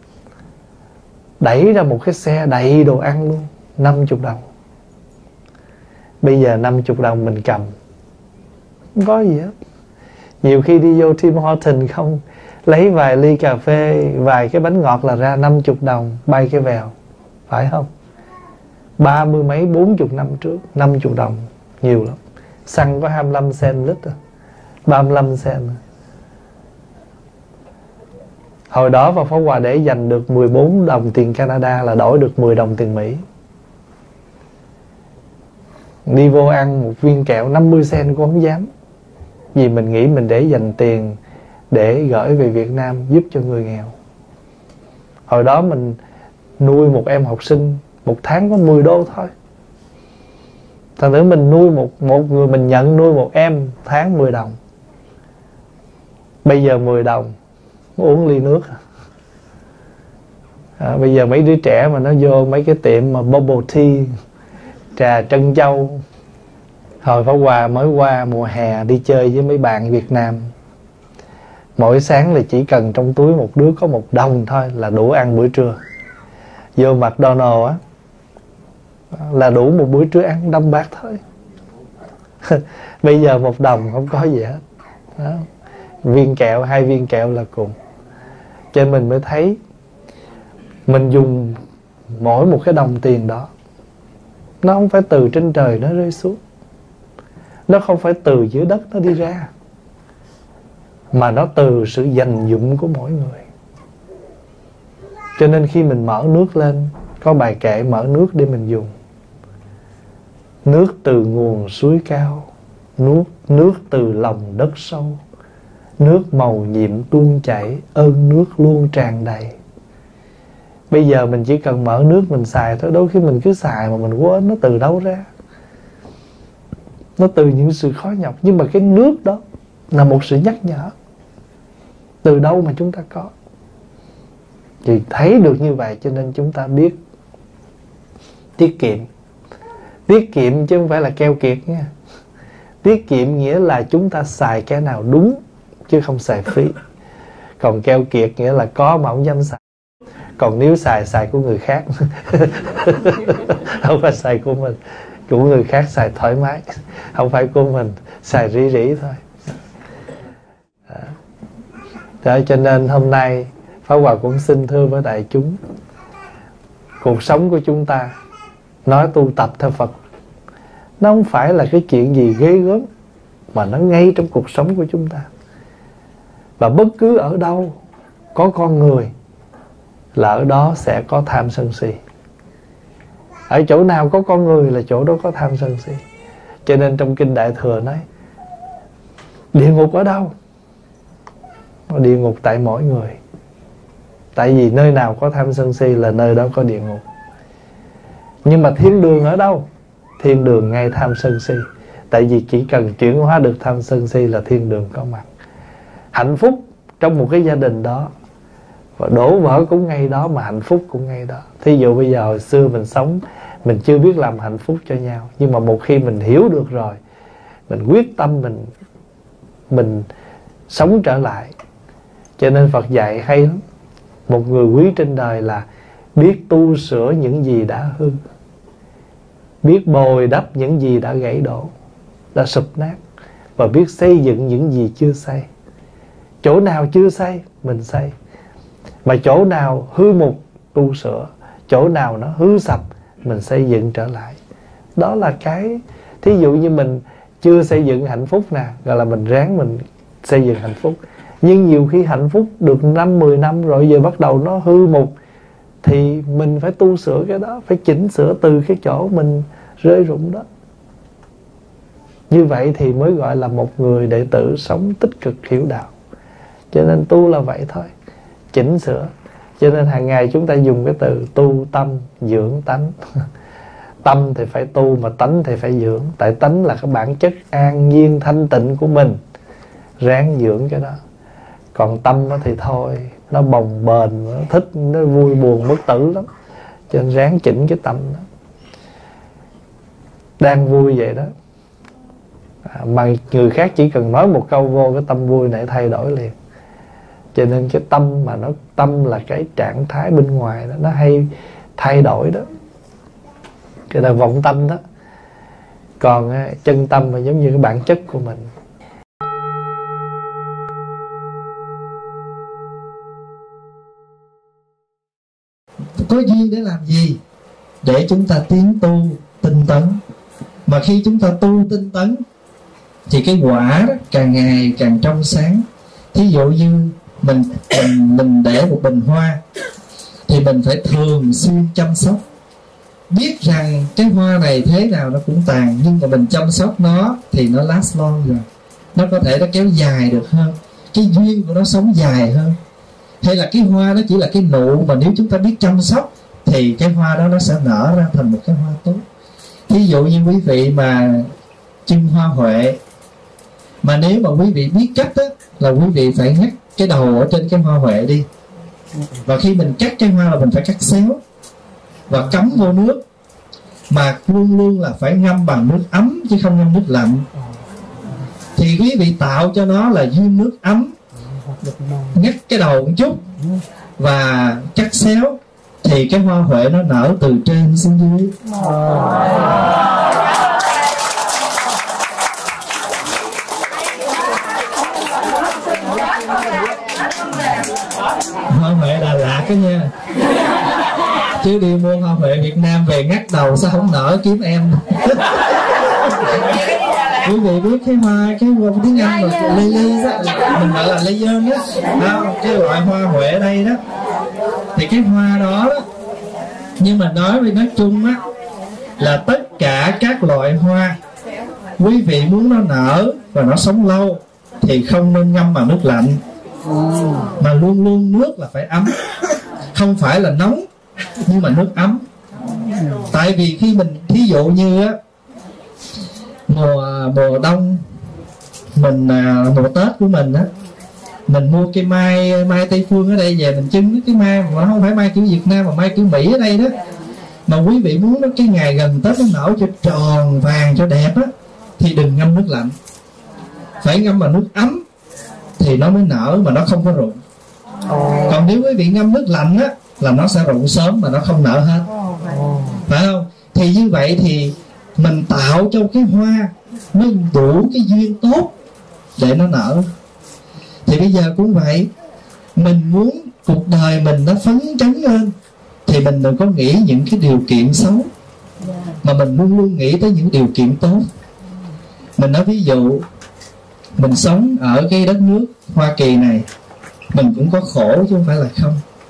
đẩy ra một cái xe đầy đồ ăn luôn, 50 đồng. Bây giờ 50 đồng mình cầm không có gì hết. Nhiều khi đi vô Tim Horton không, lấy vài ly cà phê, vài cái bánh ngọt là ra 50 đồng, bay cái vèo. Phải không? 30 mấy 40 năm trước 50 đồng nhiều lắm. Xăng có 25 cent lít, 35 cent. Hồi đó vào Pháp Hòa để dành được 14 đồng tiền Canada là đổi được 10 đồng tiền Mỹ. Đi vô ăn một viên kẹo 50 cent cũng không dám. Vì mình nghĩ mình để dành tiền để gửi về Việt Nam giúp cho người nghèo. Hồi đó mình nuôi một em học sinh 1 tháng có 10 đô thôi. Thành thử mình nuôi một người, mình nhận nuôi một em tháng 10 đồng. Bây giờ 10 đồng uống ly nước. Bây giờ mấy đứa trẻ mà nó vô mấy cái tiệm mà bubble tea, trà trân châu. Hồi Pháp Hòa mới qua mùa hè đi chơi với mấy bạn Việt Nam, mỗi sáng là chỉ cần trong túi một đứa có 1 đồng thôi là đủ ăn bữa trưa. Vô McDonald's á là đủ một bữa trưa ăn 5 bát thôi. Bây giờ 1 đồng không có gì hết đó. Viên kẹo, 2 viên kẹo là cùng. Cho nên mình mới thấy mình dùng mỗi một cái đồng tiền đó, nó không phải từ trên trời nó rơi xuống, nó không phải từ dưới đất nó đi ra, mà nó từ sự dành dụm của mỗi người. Cho nên khi mình mở nước lên, có bài kệ mở nước để mình dùng. Nước từ nguồn suối cao, nước từ lòng đất sâu, nước màu nhiệm tuôn chảy, ơn nước luôn tràn đầy. Bây giờ mình chỉ cần mở nước mình xài thôi. Đôi khi mình cứ xài mà mình quên nó từ đâu ra. Nó từ những sự khó nhọc. Nhưng mà cái nước đó là một sự nhắc nhở. Từ đâu mà chúng ta có. Thì thấy được như vậy cho nên chúng ta biết tiết kiệm. Tiết kiệm chứ không phải là keo kiệt nha. Tiết kiệm nghĩa là chúng ta xài cái nào đúng chứ không xài phí. Còn keo kiệt nghĩa là có mà không dám xài. Còn nếu xài của người khác. Không phải xài của mình. Của người khác xài thoải mái. Không phải của mình, xài rỉ rỉ thôi. Đó, cho nên hôm nay Pháp Hòa cũng xin thưa với đại chúng, cuộc sống của chúng ta nói tu tập theo Phật, nó không phải là cái chuyện gì ghê gớm, mà nó ngay trong cuộc sống của chúng ta. Và bất cứ ở đâu có con người là ở đó sẽ có tham sân si. Ở chỗ nào có con người là chỗ đó có tham sân si. Cho nên trong Kinh Đại Thừa nói địa ngục ở đâu? Địa ngục tại mỗi người. Tại vì nơi nào có tham sân si là nơi đó có địa ngục. Nhưng mà thiên đường ở đâu? Thiên đường ngay tham sân si. Tại vì chỉ cần chuyển hóa được tham sân si là thiên đường có mặt. Hạnh phúc trong một cái gia đình đó, và đổ vỡ cũng ngay đó, mà hạnh phúc cũng ngay đó. Thí dụ bây giờ hồi xưa mình sống, mình chưa biết làm hạnh phúc cho nhau, nhưng mà một khi mình hiểu được rồi, mình quyết tâm mình sống trở lại. Cho nên Phật dạy hay lắm. Một người quý trên đời là biết tu sửa những gì đã hư, biết bồi đắp những gì đã gãy đổ, đã sụp nát, và biết xây dựng những gì chưa xây. Chỗ nào chưa xây mình xây, mà chỗ nào hư mục tu sửa, chỗ nào nó hư sập mình xây dựng trở lại. Đó là cái, thí dụ như mình chưa xây dựng hạnh phúc nè, gọi là mình ráng mình xây dựng hạnh phúc. Nhưng nhiều khi hạnh phúc được 5-10 năm rồi, giờ bắt đầu nó hư mục, thì mình phải tu sửa cái đó, phải chỉnh sửa từ cái chỗ mình rơi rụng đó. Như vậy thì mới gọi là một người đệ tử sống tích cực hiểu đạo. Cho nên tu là vậy thôi, chỉnh sửa. Cho nên hàng ngày chúng ta dùng cái từ tu tâm dưỡng tánh. Tâm thì phải tu, mà tánh thì phải dưỡng. Tại tánh là cái bản chất an nhiên thanh tịnh của mình, ráng dưỡng cái đó. Còn tâm thì thôi, nó bồng bềnh, nó thích, nó vui buồn bất tử lắm. Cho nên ráng chỉnh cái tâm đó. Đang vui vậy đó, mà người khác chỉ cần nói một câu vô, cái tâm vui này thay đổi liền. Cho nên cái tâm mà nó, tâm là cái trạng thái bên ngoài đó, nó hay thay đổi đó. Cái là vọng tâm đó. Còn chân tâm là giống như cái bản chất của mình. Có duyên để làm gì? Để chúng ta tiến tu tinh tấn. Mà khi chúng ta tu tinh tấn thì cái quả đó càng ngày càng trong sáng. Thí dụ như mình để một bình hoa thì mình phải thường xuyên chăm sóc. Biết rằng cái hoa này thế nào nó cũng tàn, nhưng mà mình chăm sóc nó thì nó last long rồi. Nó có thể nó kéo dài được hơn, cái duyên của nó sống dài hơn. Hay là cái hoa nó chỉ là cái nụ, mà nếu chúng ta biết chăm sóc thì cái hoa đó nó sẽ nở ra thành một cái hoa tốt. Thí dụ như quý vị mà trưng hoa huệ, mà nếu mà quý vị biết cách đó, là quý vị phải ngắt cái đầu ở trên cái hoa huệ đi. Và khi mình cắt cái hoa là mình phải cắt xéo và cắm vô nước, mà luôn luôn là phải ngâm bằng nước ấm chứ không ngâm nước lạnh. Thì quý vị tạo cho nó là duyên nước ấm, ngắt cái đầu một chút và cắt xéo, thì cái hoa huệ nó nở từ trên xuống dưới. Hoa huệ Đà Lạt đó nha, chứ đi mua hoa huệ Việt Nam về ngắt đầu sao không nở, kiếm em. Quý vị biết cái hoa, cái tiếng Anh là lily đó, mình gọi là lion đó, cái loại hoa huệ ở đây đó, thì cái hoa đó đó. Nhưng mà nói chung á, là tất cả các loại hoa, quý vị muốn nó nở và nó sống lâu thì không nên ngâm bằng nước lạnh, mà luôn luôn nước là phải ấm, không phải là nóng nhưng mà nước ấm. Tại vì khi mình, thí dụ như á, mùa đông mình, mùa Tết của mình á, mình mua cây mai Tây Phương ở đây về mình trưng cái mai mà không phải mai kiểu Việt Nam mà mai kiểu Mỹ ở đây đó. Mà quý vị muốn nó cái ngày gần Tết nó nở cho tròn vàng cho đẹp á, thì đừng ngâm nước lạnh, phải ngâm bằng nước ấm thì nó mới nở mà nó không có rụng. Còn nếu quý vị ngâm nước lạnh á là nó sẽ rụng sớm mà nó không nở hết, phải không? Thì như vậy thì mình tạo cho cái hoa nó đủ cái duyên tốt để nó nở. Thì bây giờ cũng vậy, mình muốn cuộc đời mình nó phấn chấn lên thì mình đừng có nghĩ những cái điều kiện xấu, mà mình luôn luôn nghĩ tới những điều kiện tốt. Mình nói ví dụ, mình sống ở cái đất nước Hoa Kỳ này, mình cũng có khổ chứ không phải là không.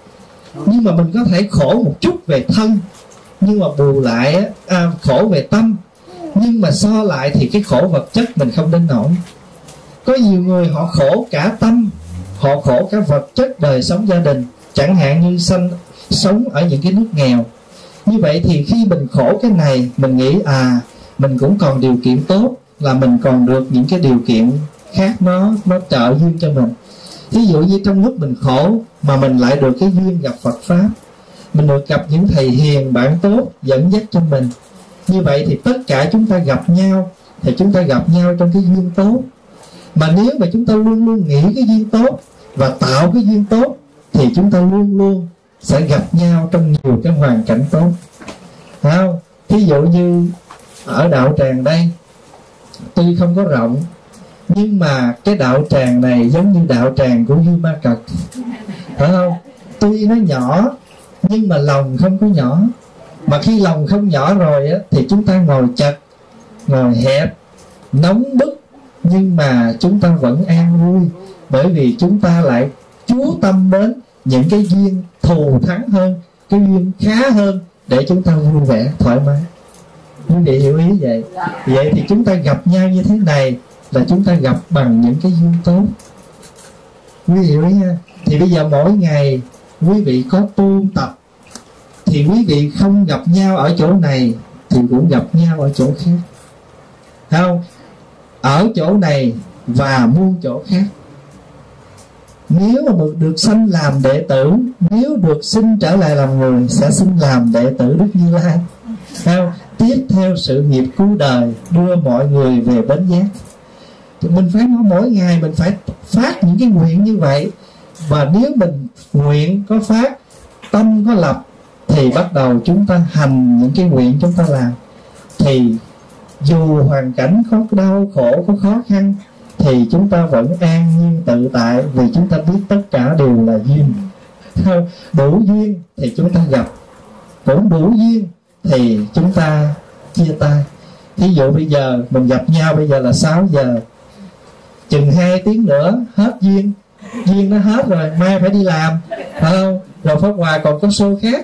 Nhưng mà mình có thể khổ một chút về thân, nhưng mà bù lại khổ về tâm, nhưng mà so lại thì cái khổ vật chất mình không đến nổi. Có nhiều người họ khổ cả tâm, họ khổ cả vật chất đời sống gia đình, chẳng hạn như sống ở những cái nước nghèo. Như vậy thì khi mình khổ cái này, mình nghĩ mình cũng còn điều kiện tốt, là mình còn được những cái điều kiện khác nó trợ duyên cho mình. Ví dụ như trong lúc mình khổ mà mình lại được cái duyên gặp Phật Pháp, mình được gặp những thầy hiền bạn tốt dẫn dắt cho mình. Như vậy thì tất cả chúng ta gặp nhau thì chúng ta gặp nhau trong cái duyên tốt. Mà nếu mà chúng ta luôn luôn nghĩ cái duyên tốt và tạo cái duyên tốt thì chúng ta luôn luôn sẽ gặp nhau trong nhiều cái hoàn cảnh tốt. Phải không? Thí dụ như ở đạo tràng đây, tuy không có rộng, nhưng mà cái đạo tràng này giống như đạo tràng của Vua Ma Cật. Phải không? Tuy nó nhỏ nhưng mà lòng không có nhỏ. Mà khi lòng không nhỏ rồi thì chúng ta ngồi chật, ngồi hẹp, nóng bức, nhưng mà chúng ta vẫn an vui, bởi vì chúng ta lại chú tâm đến những cái duyên thù thắng hơn, cái duyên khá hơn, để chúng ta vui vẻ, thoải mái. Quý vị hiểu ý vậy? Vậy thì chúng ta gặp nhau như thế này là chúng ta gặp bằng những cái duyên tốt. Quý vị hiểu ý nha? Thì bây giờ mỗi ngày quý vị có tu tập, thì quý vị không gặp nhau ở chỗ này thì cũng gặp nhau ở chỗ khác. Thấy không? Ở chỗ này và muôn chỗ khác. Nếu mà được sanh làm đệ tử, nếu được sinh trở lại làm người, sẽ sinh làm đệ tử Đức Như Lai. Thấy không? Tiếp theo sự nghiệp cứu đời, đưa mọi người về bến giác. Thì mình phải nói mỗi ngày mình phải phát những cái nguyện như vậy. Và nếu mình nguyện có phát, tâm có lập, thì bắt đầu chúng ta hành những cái nguyện chúng ta làm. Thì dù hoàn cảnh có đau khổ, có khó khăn, thì chúng ta vẫn an nhiên tự tại, vì chúng ta biết tất cả đều là duyên. Đủ duyên thì chúng ta gặp, cũng đủ duyên thì chúng ta chia tay. Thí dụ bây giờ mình gặp nhau, bây giờ là 6 giờ, chừng 2 tiếng nữa hết duyên, duyên nó hết rồi, mai phải đi làm, phải không? Rồi Pháp Hòa còn có show khác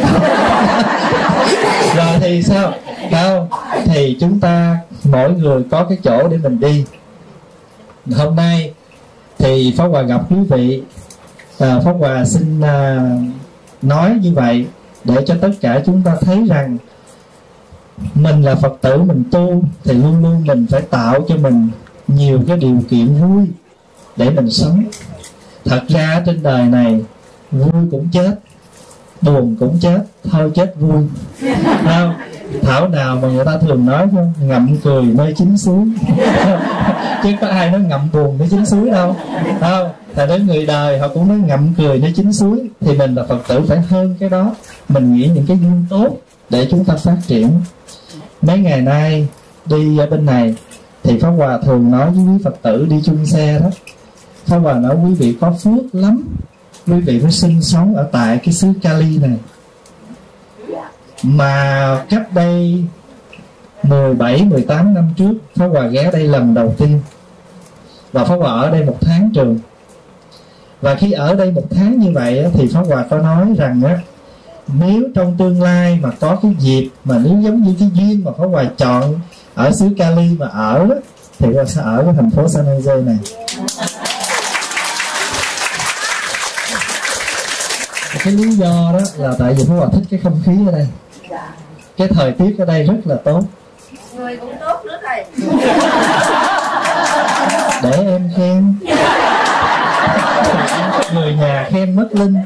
rồi thì sao? Phải không? Thì chúng ta mỗi người có cái chỗ để mình đi. Hôm nay thì Pháp Hòa gặp quý vị, Pháp Hòa xin nói như vậy để cho tất cả chúng ta thấy rằng mình là Phật tử, mình tu thì luôn luôn mình phải tạo cho mình nhiều cái điều kiện vui để mình sống. Thật ra trên đời này vui cũng chết, buồn cũng chết, thôi chết vui. Không? Thảo nào mà người ta thường nói không? Ngậm cười nơi chín suối chứ có ai nói ngậm buồn nơi chín suối đâu. Không? Tại đến người đời họ cũng nói ngậm cười nơi chín suối. Thì mình là Phật tử phải hơn cái đó. Mình nghĩ những cái duyên tốt để chúng ta phát triển. Mấy ngày nay đi ở bên này thì Pháp Hòa thường nói với quý Phật tử đi chung xe đó, Pháp Hòa nói quý vị có phước lắm, quý vị phải sinh sống ở tại cái xứ Cali này. Mà cách đây 17-18 năm trước Pháp Hòa ghé đây lần đầu tiên, và Pháp Hòa ở đây 1 tháng trường. Và khi ở đây 1 tháng như vậy thì Pháp Hòa có nói rằng nếu trong tương lai mà có cái dịp mà nếu giống như cái duyên mà Pháp Hòa chọn ở xứ Cali mà ở thì Pháp Hòa sẽ ở cái thành phố San Jose này. Cái lý do đó là tại vì Pháp Hòa thích cái không khí ở đây, cái thời tiết ở đây rất là tốt. Người cũng tốt nữa thầy. Để em khen, người nhà khen mất linh.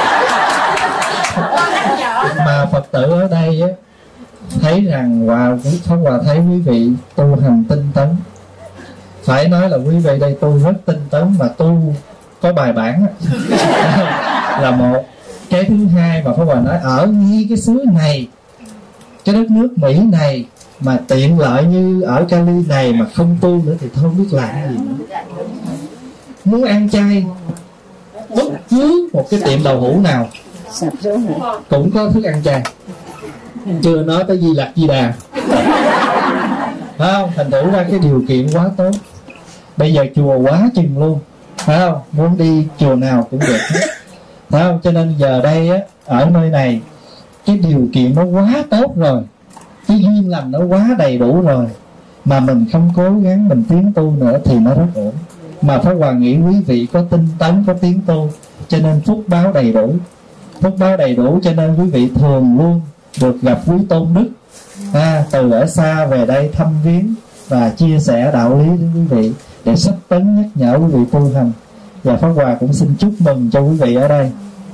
Mà Phật tử ở đây á, thấy rằng Pháp Hòa thấy quý vị tu hành tinh tấn. Phải nói là quý vị đây tu rất tinh tấn, mà tu có bài bản là một. Cái thứ hai mà Pháp Hòa nói, ở ngay cái xứ này, cái đất nước Mỹ này mà tiện lợi như ở Cali này mà không tu nữa thì thôi biết làm gì nữa. Muốn ăn chay, bất cứ một cái tiệm đậu hũ nào cũng có thức ăn chay, chưa nói tới Di Lặc Di Đà. Phải không? Thành thử ra cái điều kiện quá tốt. Bây giờ chùa quá chừng luôn, phải không? Muốn đi chùa nào cũng được hết. Phải không? Cho nên giờ đây á, ở nơi này cái điều kiện nó quá tốt rồi, cái duyên lành nó quá đầy đủ rồi, mà mình không cố gắng mình tiến tu nữa thì nó rất ổn. Mà Pháp Hòa nghĩ quý vị có tinh tấn, có tiến tu, cho nên phúc báo đầy đủ. Phúc báo đầy đủ cho nên quý vị thường luôn được gặp quý tôn đức, từ ở xa về đây thăm viếng và chia sẻ đạo lý đến quý vị để sách tấn nhắc nhở quý vị tu hành. Và Pháp Hòa cũng xin chúc mừng cho quý vị ở đây.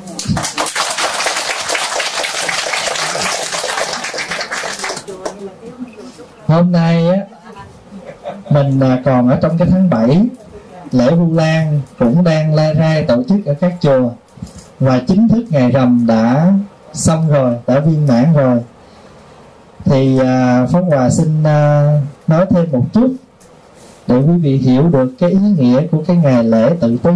Hôm nay á, mình còn ở trong cái tháng 7, lễ Vu Lan cũng đang lai rai tổ chức ở các chùa, và chính thức ngày rằm đã xong rồi, đã viên mãn rồi. Thì Pháp Hòa xin nói thêm một chút để quý vị hiểu được cái ý nghĩa của cái ngày lễ Tự Tứ.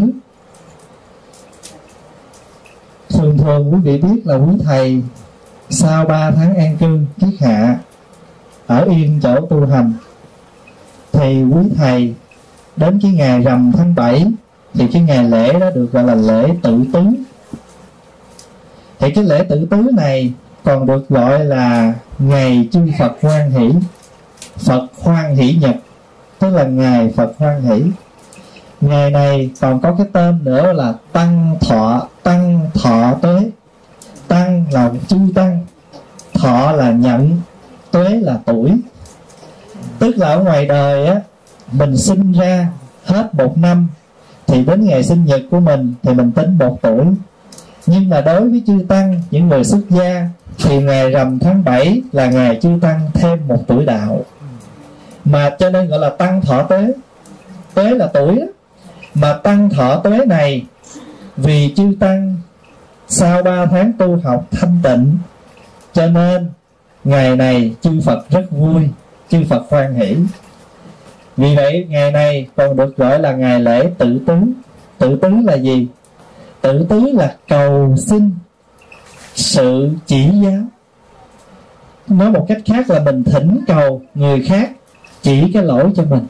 Thường thường quý vị biết là quý thầy sau 3 tháng an cư kiết hạ ở yên chỗ tu hành, thì quý thầy đến cái ngày rằm tháng 7 thì cái ngày lễ đó được gọi là lễ Tự Tứ. Thì cái lễ Tự Tứ này còn được gọi là ngày chư Phật hoan hỷ, Phật hoan hỷ nhật, tức là ngày Phật hoan hỷ. Ngày này còn có cái tên nữa là Tăng Thọ Tuế. Tăng là chư tăng, thọ là nhận, tuế là tuổi. Tức là ở ngoài đời á, mình sinh ra hết 1 năm thì đến ngày sinh nhật của mình thì mình tính 1 tuổi. Nhưng mà đối với chư tăng, những người xuất gia, thì ngày rằm tháng 7 là ngày chư tăng thêm 1 tuổi đạo. Mà cho nên gọi là Tăng Thọ Tuế. Tuế là tuổi đó. Mà Tăng Thọ Tuế này vì chư tăng sau 3 tháng tu học thanh tịnh, cho nên ngày này chư Phật rất vui, chư Phật hoan hỷ. Vì vậy ngày này còn được gọi là ngày lễ Tự Tứ. Tự Tứ là gì? Tự Tứ là cầu xin sự chỉ giáo. Nói một cách khác là mình thỉnh cầu người khác chỉ cái lỗi cho mình.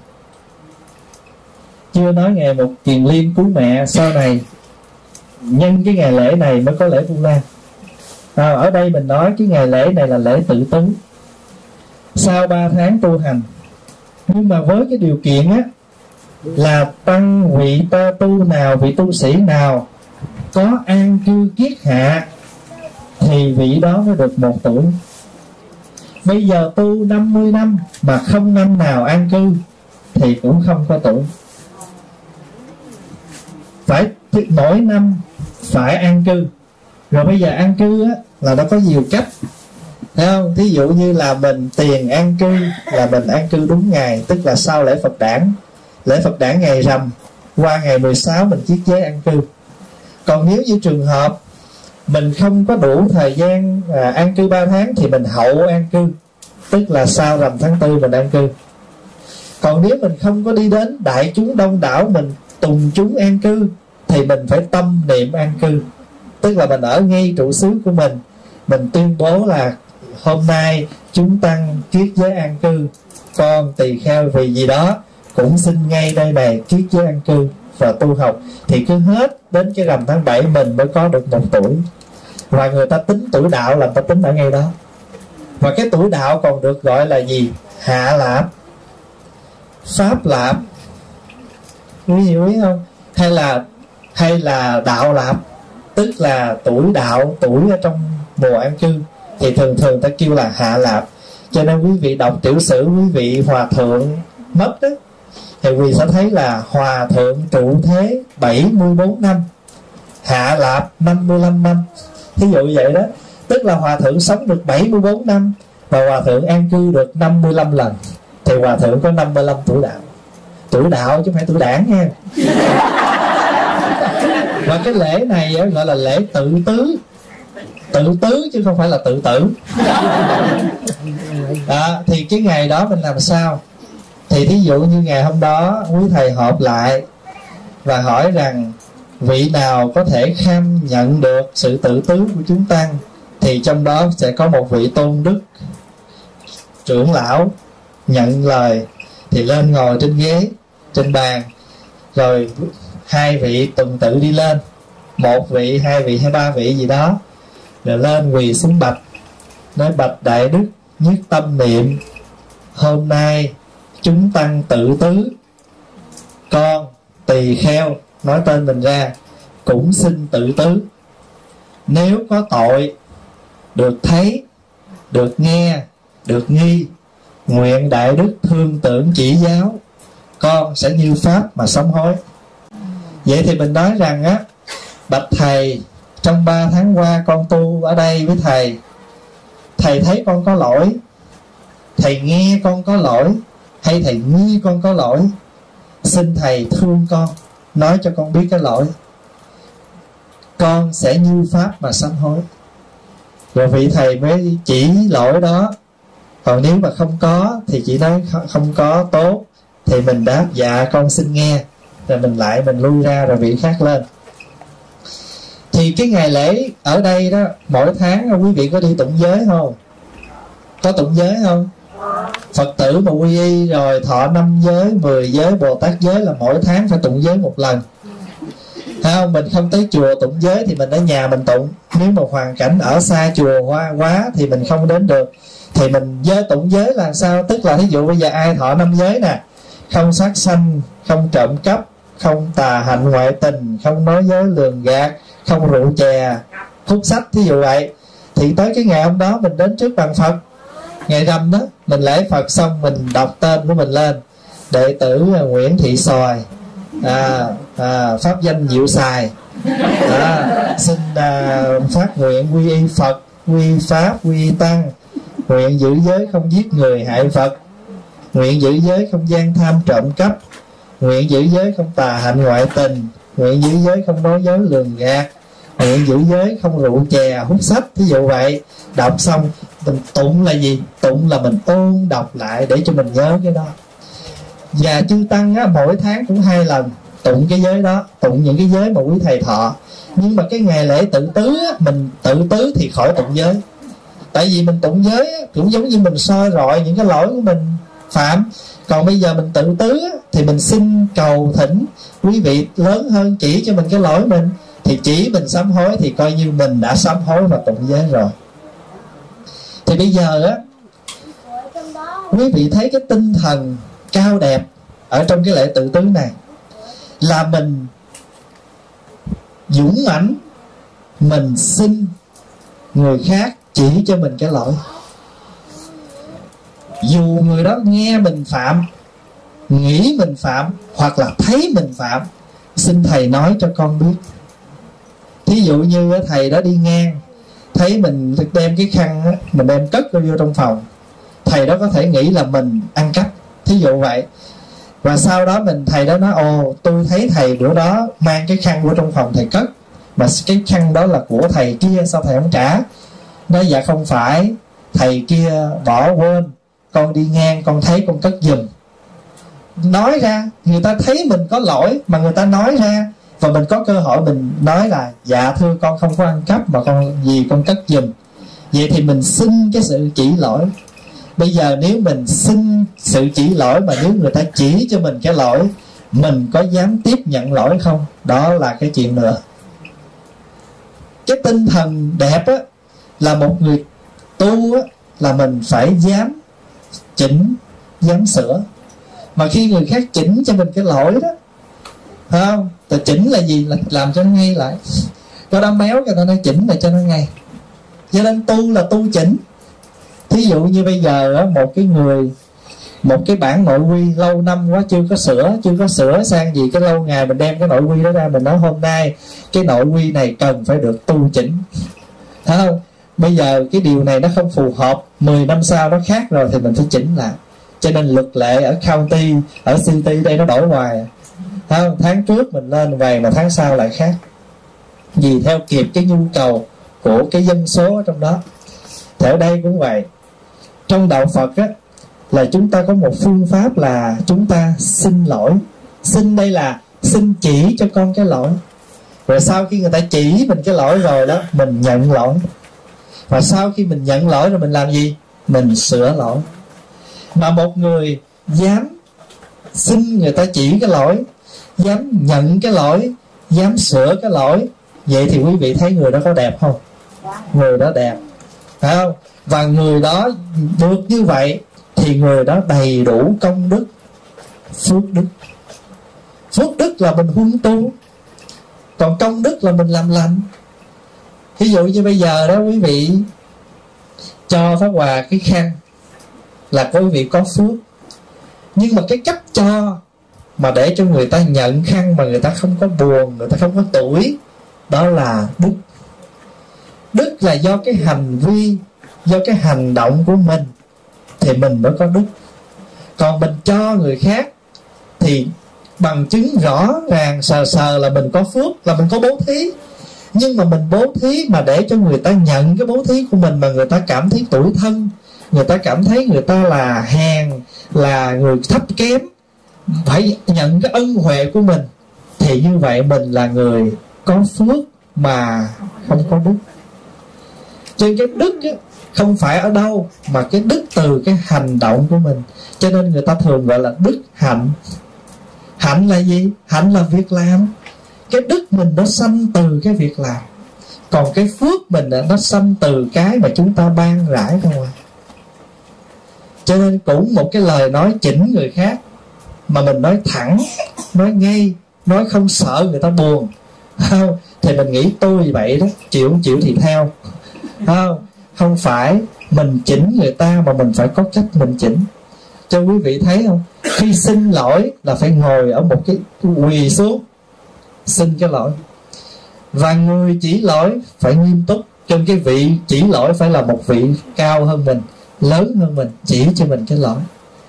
Chưa nói ngày một kiền liên cứu mẹ, sau này nhân cái ngày lễ này mới có lễ Vu Lan. Ở đây mình nói cái ngày lễ này là lễ Tự Tứ sau 3 tháng tu hành. Nhưng mà với cái điều kiện á, là tăng vị ta tu nào, vị tu sĩ nào có an cư kiết hạ thì vị đó mới được 1 tuổi. Bây giờ tu 50 năm mà không năm nào an cư thì cũng không có tuổi. Phải mỗi năm phải an cư. Rồi bây giờ an cư á, là nó có nhiều cách, thấy không? Thí dụ như là mình tiền an cư là mình an cư đúng ngày, tức là sau lễ Phật đản. Lễ Phật đản ngày rằm qua ngày 16 mình chiết giới an cư. Còn nếu như trường hợp mình không có đủ thời gian an cư 3 tháng thì mình hậu an cư, tức là sau rằm tháng 4 mình an cư. Còn nếu mình không có đi đến đại chúng đông đảo, mình tùng chúng an cư, thì mình phải tâm niệm an cư, tức là mình ở ngay trụ xứ của mình tuyên bố là hôm nay chúng tăng kiết giới an cư, con tỳ kheo vì gì đó cũng xin ngay đây này kiết giới an cư và tu học. Thì cứ hết đến cái rằm tháng 7 mình mới có được 1 tuổi. Và người ta tính tuổi đạo là người ta tính ở ngay đó. Và cái tuổi đạo còn được gọi là gì? Hạ lạp, pháp lạp, quý vị biết không? Hay là đạo lạp, tức là tuổi đạo, tuổi ở trong mùa an cư, thì thường ta kêu là hạ lạp. Cho nên quý vị đọc tiểu sử quý vị hòa thượng mất đó, thì quý vị sẽ thấy là hòa thượng trụ thế 74 năm, hạ lạp 55 năm. Thí dụ vậy đó, tức là hòa thượng sống được 74 năm và hòa thượng an cư được 55 lần, thì hòa thượng có 55 tuổi đạo. Tuổi đạo chứ không phải tuổi đảng nha. Và cái lễ này gọi là lễ Tự Tứ. Tự tứ chứ không phải là tự tử. Thì cái ngày đó mình làm sao? Thì thí dụ như ngày hôm đó quý thầy họp lại và hỏi rằng vị nào có thể kham nhận được sự tự tứ của chúng tăng, thì trong đó sẽ có một vị tôn đức trưởng lão nhận lời, thì lên ngồi trên ghế, trên bàn, rồi 2 vị tuần tự đi lên một vị, hai vị hay ba vị gì đó, rồi lên quỳ xuống bạch, nói: bạch đại đức, nhất tâm niệm, hôm nay chúng tăng tự tứ, con tỳ kheo, nói tên mình ra, cũng xin tự tứ. Nếu có tội được thấy, được nghe, được nghi, nguyện đại đức thương tưởng chỉ giáo, con sẽ như pháp mà sám hối. Vậy thì mình nói rằng á: bạch thầy, trong 3 tháng qua con tu ở đây với thầy, thầy thấy con có lỗi, thầy nghe con có lỗi, hay thầy nghi con có lỗi, xin thầy thương con, nói cho con biết cái lỗi, con sẽ như pháp mà sám hối. Rồi vị thầy mới chỉ lỗi đó. Còn nếu mà không có thì chỉ nói không có, tốt, thì mình đáp dạ con xin nghe, rồi mình lui ra, rồi vị khác lên. Thì cái ngày lễ ở đây đó, mỗi tháng quý vị có đi tụng giới không? Có tụng giới không? Phật tử mà quy y rồi thọ 5 giới, 10 giới, Bồ Tát giới là mỗi tháng phải tụng giới một lần. Thấy không? Mình không tới chùa tụng giới thì mình ở nhà mình tụng. Nếu mà hoàn cảnh ở xa chùa quá thì mình không đến được, thì mình tụng giới là sao? Tức là thí dụ bây giờ ai thọ 5 giới nè: không sát sanh, không trộm cắp, không tà hạnh ngoại tình, không nói dối lường gạt, không rượu chè, hút sách, thí dụ vậy. Thì tới cái ngày hôm đó mình đến trước bàn Phật, ngày rằm đó, mình lễ Phật xong mình đọc tên của mình lên: đệ tử Nguyễn Thị Sòi, pháp danh Diệu Xài, xin phát nguyện quy y Phật, quy pháp, quy tăng, nguyện giữ giới không giết người hại Phật, nguyện giữ giới không gian tham trộm cắp, nguyện giữ giới không tà hạnh ngoại tình, nguyện giữ giới không nói dối lường gạt, nguyện giữ giới không rượu chè, hút sách, thí dụ vậy. Đọc xong mình tụng là gì? Tụng là mình ôn đọc lại để cho mình nhớ cái đó. Và chư tăng á, mỗi tháng cũng 2 lần tụng cái giới đó, tụng những cái giới mà quý thầy thọ. Nhưng mà cái ngày lễ tự tứ á, mình tự tứ thì khỏi tụng giới. Tại vì mình tụng giới á, cũng giống như mình soi rọi những cái lỗi của mình phạm. Còn bây giờ mình tự tứ á, thì mình xin cầu thỉnh quý vị lớn hơn chỉ cho mình cái lỗi mình, thì chỉ mình sám hối thì coi như mình đã sám hối và tụng giới rồi. Thì bây giờ á, quý vị thấy cái tinh thần cao đẹp ở trong cái lễ tự tứ này là mình dũng mãnh, mình xin người khác chỉ cho mình cái lỗi. Dù người đó nghe mình phạm, nghĩ mình phạm, hoặc là thấy mình phạm, xin thầy nói cho con biết. Thí dụ như thầy đó đi ngang, thấy mình đem cái khăn á, mình đem cất vô trong phòng, thầy đó có thể nghĩ là mình ăn cắp, thí dụ vậy. Và sau đó thầy đó nói: ồ, tôi thấy thầy bữa đó mang cái khăn của trong phòng thầy cất, mà cái khăn đó là của thầy kia, sao thầy không trả? Nói: dạ không phải, thầy kia bỏ quên, con đi ngang con thấy con cất giùm. Nói ra, người ta thấy mình có lỗi mà người ta nói ra, và mình có cơ hội mình nói là: dạ thưa con không có ăn cắp mà con cất giùm. Vậy thì mình xin cái sự chỉ lỗi. Bây giờ nếu mình xin sự chỉ lỗi mà nếu người ta chỉ cho mình cái lỗi, mình có dám tiếp nhận lỗi không? Đó là cái chuyện nữa. Cái tinh thần đẹp á, là một người tu á, là mình phải dám chỉnh, dám sửa. Mà khi người khác chỉnh cho mình cái lỗi đó, phải không? Thì chỉnh là gì? Là làm cho nó ngay lại. Có đám méo người ta nói chỉnh lại cho nó ngay. Cho nên tu là tu chỉnh. Thí dụ như bây giờ một cái bản nội quy lâu năm quá chưa có sửa sang gì, cái lâu ngày mình đem cái nội quy đó ra, mình nói hôm nay cái nội quy này cần phải được tu chỉnh, thấy không? Bây giờ cái điều này nó không phù hợp, 10 năm sau nó khác rồi thì mình phải chỉnh lại. Cho nên luật lệ ở county, ở city đây nó đổi hoài, thấy không? Tháng trước mình lên vầy mà tháng sau lại khác, vì theo kịp cái nhu cầu của cái dân số ở trong đó. Thì ở đây cũng vậy. Trong đạo Phật á, là chúng ta có một phương pháp là chúng ta xin lỗi. Xin đây là xin chỉ cho con cái lỗi. Rồi sau khi người ta chỉ mình cái lỗi rồi đó, mình nhận lỗi. Và sau khi mình nhận lỗi rồi mình làm gì? Mình sửa lỗi. Mà một người dám xin người ta chỉ cái lỗi, dám nhận cái lỗi, dám sửa cái lỗi, Vậy thì quý vị thấy người đó có đẹp không? Người đó đẹp, phải không? Và người đó được như vậy thì người đó đầy đủ công đức, phước đức. Phước đức là mình huân tu, còn công đức là mình làm lành. Ví dụ như bây giờ đó quý vị cho Pháp Hòa cái khăn là quý vị có phước, nhưng mà cái cách cho mà để cho người ta nhận khăn mà người ta không có buồn, người ta không có tủi, đó là đức. Đức là do cái hành vi, do cái hành động của mình thì mình mới có đức. Còn mình cho người khác thì bằng chứng rõ ràng sờ sờ là mình có phước, là mình có bố thí. Nhưng mà mình bố thí mà để cho người ta nhận cái bố thí của mình mà người ta cảm thấy tủi thân, người ta cảm thấy người ta là hèn, là người thấp kém, phải nhận cái ân huệ của mình, thì như vậy mình là người có phước mà không có đức. Cho nên cái đức á, không phải ở đâu, mà cái đức từ cái hành động của mình. Cho nên người ta thường gọi là đức hạnh. Hạnh là gì? Hạnh là việc làm. Cái đức mình nó sanh từ cái việc làm, còn cái phước mình nó sanh từ cái mà chúng ta ban rải ra ngoài. Cho nên cũng một cái lời nói chỉnh người khác mà mình nói thẳng, nói ngay, nói không sợ người ta buồn, không, thì mình nghĩ tôi vậy đó, chịu không chịu thì theo, không phải mình chỉnh người ta mà mình phải có cách mình chỉnh. Cho quý vị thấy không, khi xin lỗi là phải ngồi ở một cái quỳ xuống xin cái lỗi, và người chỉ lỗi phải nghiêm túc. Trong cái vị chỉ lỗi phải là một vị cao hơn mình, lớn hơn mình, chỉ cho mình cái lỗi.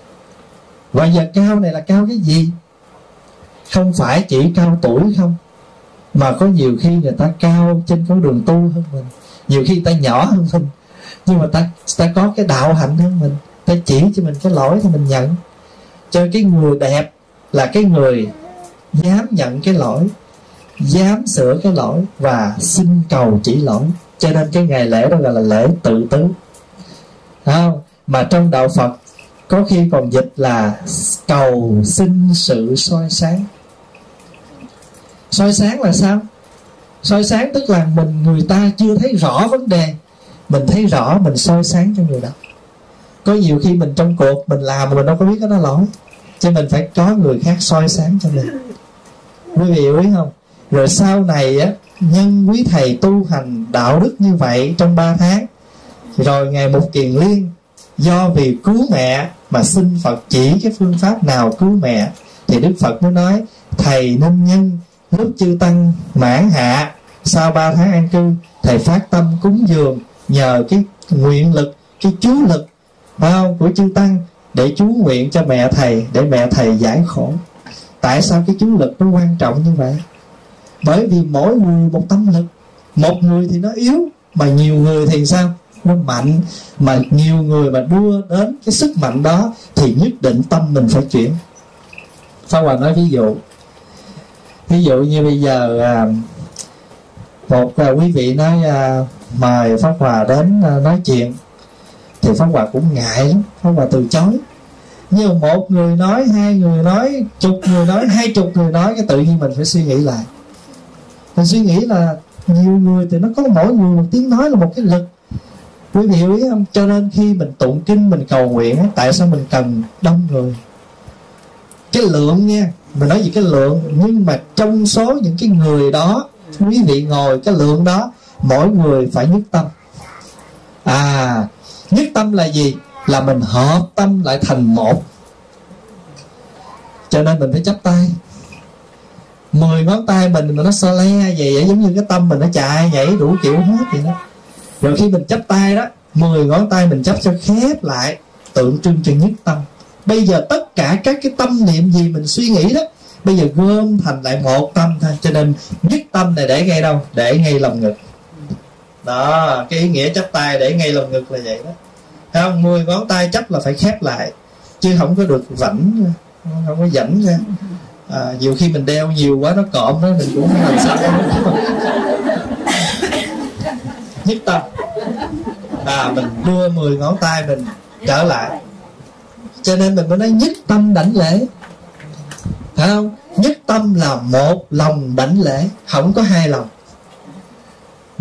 Và giờ cao này là cao cái gì? Không phải chỉ cao tuổi không, mà có nhiều khi người ta cao trên con đường tu hơn mình, nhiều khi người ta nhỏ hơn mình, nhưng mà ta có cái đạo hạnh hơn mình, ta chỉ cho mình cái lỗi thì mình nhận. Cho cái người đẹp là cái người dám nhận cái lỗi, dám sửa cái lỗi và xin cầu chỉ lỗi. Cho nên cái ngày lễ đó gọi là lễ tự tứ, không? Mà trong đạo Phật có khi còn dịch là cầu xin sự soi sáng. Soi sáng là sao? Soi sáng tức là người ta chưa thấy rõ vấn đề, mình thấy rõ, mình soi sáng cho người đó. Có nhiều khi mình trong cuộc mình làm mà mình đâu có biết nó lỗi, cho mình phải có người khác soi sáng cho mình. Quý vị hiểu ý không? Rồi sau này á, nhân quý thầy tu hành đạo đức như vậy trong 3 tháng, rồi ngày Mục Kiền Liên do vì cứu mẹ mà xin Phật chỉ cái phương pháp nào cứu mẹ, thì Đức Phật mới nói thầy nên nhân lúc chư tăng mãn hạ, sau 3 tháng an cư, thầy phát tâm cúng dường nhờ cái nguyện lực, cái chú lực, phải không, của chư tăng để chú nguyện cho mẹ thầy, để mẹ thầy giải khổ. Tại sao cái chú lực nó quan trọng như vậy? Bởi vì mỗi người một tâm lực, một người thì nó yếu, mà nhiều người thì sao? Nó mạnh. Mà nhiều người mà đưa đến cái sức mạnh đó thì nhất định tâm mình phải chuyển. Pháp Hòa nói ví dụ như bây giờ một quý vị nói mời Pháp Hòa đến nói chuyện, thì Pháp Hòa cũng ngại lắm, Pháp Hòa từ chối. Nhưng một người nói, 2 người nói, 10 người nói, 20 người nói, cái tự nhiên mình phải suy nghĩ lại. Mình suy nghĩ là nhiều người thì nó có mỗi người một tiếng nói là một cái lực. Quý vị hiểu ý không? Cho nên khi mình tụng kinh, mình cầu nguyện, tại sao mình cần đông người? Cái lượng nha, mình nói gì cái lượng, nhưng mà trong số những cái người đó, quý vị ngồi cái lượng đó, mỗi người phải nhất tâm. Nhất tâm là gì? Là mình hợp tâm lại thành một. Cho nên mình phải chắp tay. 10 ngón tay mình mà nó so le vậy, giống như cái tâm mình nó chạy nhảy đủ kiểu hết vậy đó. Rồi khi mình chắp tay đó, 10 ngón tay mình chắp cho khép lại, tượng trưng cho nhất tâm. Bây giờ tất cả các cái tâm niệm gì mình suy nghĩ đó, bây giờ gom thành lại một tâm thôi. Cho nên nhất tâm này để ngay đâu? Để ngay lòng ngực. Đó, cái ý nghĩa chắp tay để ngay lòng ngực là vậy đó. Thấy không? 10 ngón tay chắp là phải khép lại, chứ không có được vảnh, không có vảnh ra. Nhiều khi mình đeo nhiều quá nó cộm đó, mình cũng không làm sao. Nhất tâm. Mình đưa 10 ngón tay mình trở lại. Cho nên mình mới nói nhất tâm đảnh lễ, phải không? Nhất tâm là một lòng đảnh lễ, không có 2 lòng.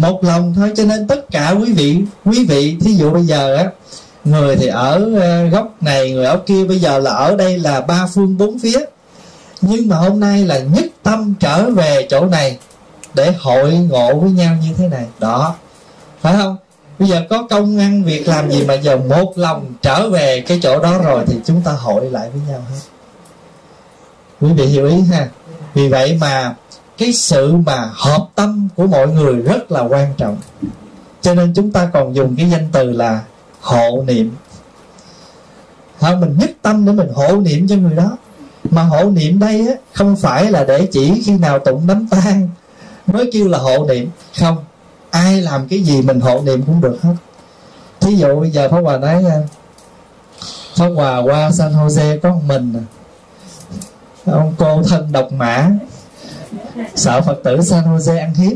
một lòng thôi. Cho nên tất cả quý vị thí dụ bây giờ á, người thì ở góc này, người ở kia, bây giờ là ở đây là ba phương bốn phía, nhưng mà hôm nay là nhất tâm trở về chỗ này để hội ngộ với nhau như thế này đó, phải không? Bây giờ có công ăn việc làm gì mà giờ một lòng trở về cái chỗ đó rồi thì chúng ta hội lại với nhau hết. Quý vị hiểu ý ha? Vì vậy mà cái sự mà hợp tâm của mọi người rất là quan trọng. Cho nên chúng ta còn dùng cái danh từ là hộ niệm. Mình nhất tâm để mình hộ niệm cho người đó. Mà hộ niệm đây á, không phải là để chỉ khi nào tụng đám tang mới kêu là hộ niệm. Không, ai làm cái gì mình hộ niệm cũng được hết. Thí dụ bây giờ Pháp Hòa nói Pháp Hòa qua San Jose có một mình, ông cô thân độc mã, sợ Phật tử San Jose ăn hiếp.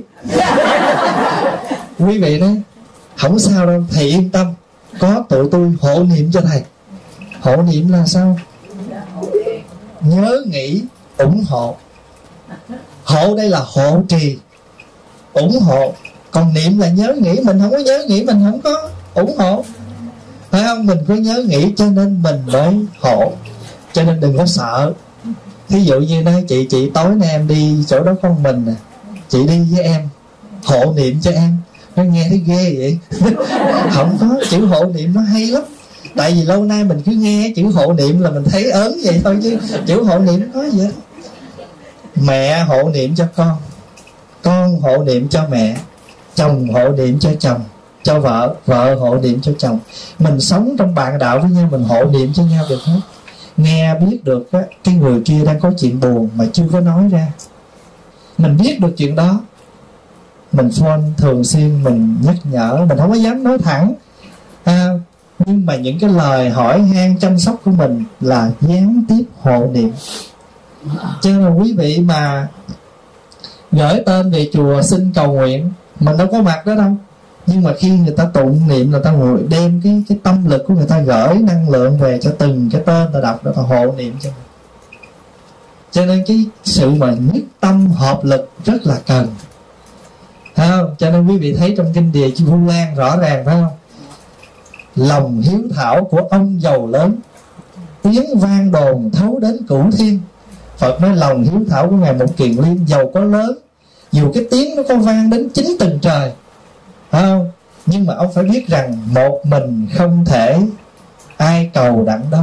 Quý vị nói không sao đâu, thầy yên tâm, có tụi tôi hộ niệm cho thầy. Hộ niệm là sao? Nhớ nghĩ, ủng hộ. Hộ đây là hộ trì, ủng hộ. Còn niệm là nhớ nghĩ. Mình không có nhớ nghĩ, mình không có ủng hộ, phải không? Mình có nhớ nghĩ cho nên mình mới hộ. Cho nên đừng có sợ. Thí dụ như nói chị tối nay em đi chỗ đó con mình nè, chị đi với em, hộ niệm cho em. Nó nghe thấy ghê vậy. Không có, chữ hộ niệm nó hay lắm. Tại vì lâu nay mình cứ nghe chữ hộ niệm là mình thấy ớn vậy thôi, chứ chữ hộ niệm nó có gì hết. Mẹ hộ niệm cho con hộ niệm cho mẹ, chồng hộ niệm cho chồng, cho vợ, vợ hộ niệm cho chồng. Mình sống trong bạn đạo với nhau, mình hộ niệm cho nhau được hết. Nghe biết được á, cái người kia đang có chuyện buồn mà chưa có nói ra, mình biết được chuyện đó, mình phone thường xuyên, mình nhắc nhở. Mình không có dám nói thẳng nhưng mà những cái lời hỏi han chăm sóc của mình là gián tiếp hộ niệm. Cho nên là quý vị mà gửi tên về chùa xin cầu nguyện, mình đâu có mặt đó đâu, nhưng mà khi người ta tụng niệm, người ta ngồi đem cái tâm lực của người ta gửi năng lượng về cho từng cái tên ta đọc đó, ta hộ niệm cho mình. Cho nên cái sự mà nhất tâm hợp lực rất là cần, phải không? Cho nên quý vị thấy trong kinh Địa Chi Vu Lan rõ ràng, phải không? Lòng hiếu thảo của ông giàu lớn, tiếng vang đồn thấu đến cửu thiên. Phật nói lòng hiếu thảo của Ngài Một Kiền Liên giàu có lớn, dù cái tiếng nó có vang đến 9 tầng trời, phải không? Nhưng mà ông phải biết rằng một mình không thể ai cầu đặng đông.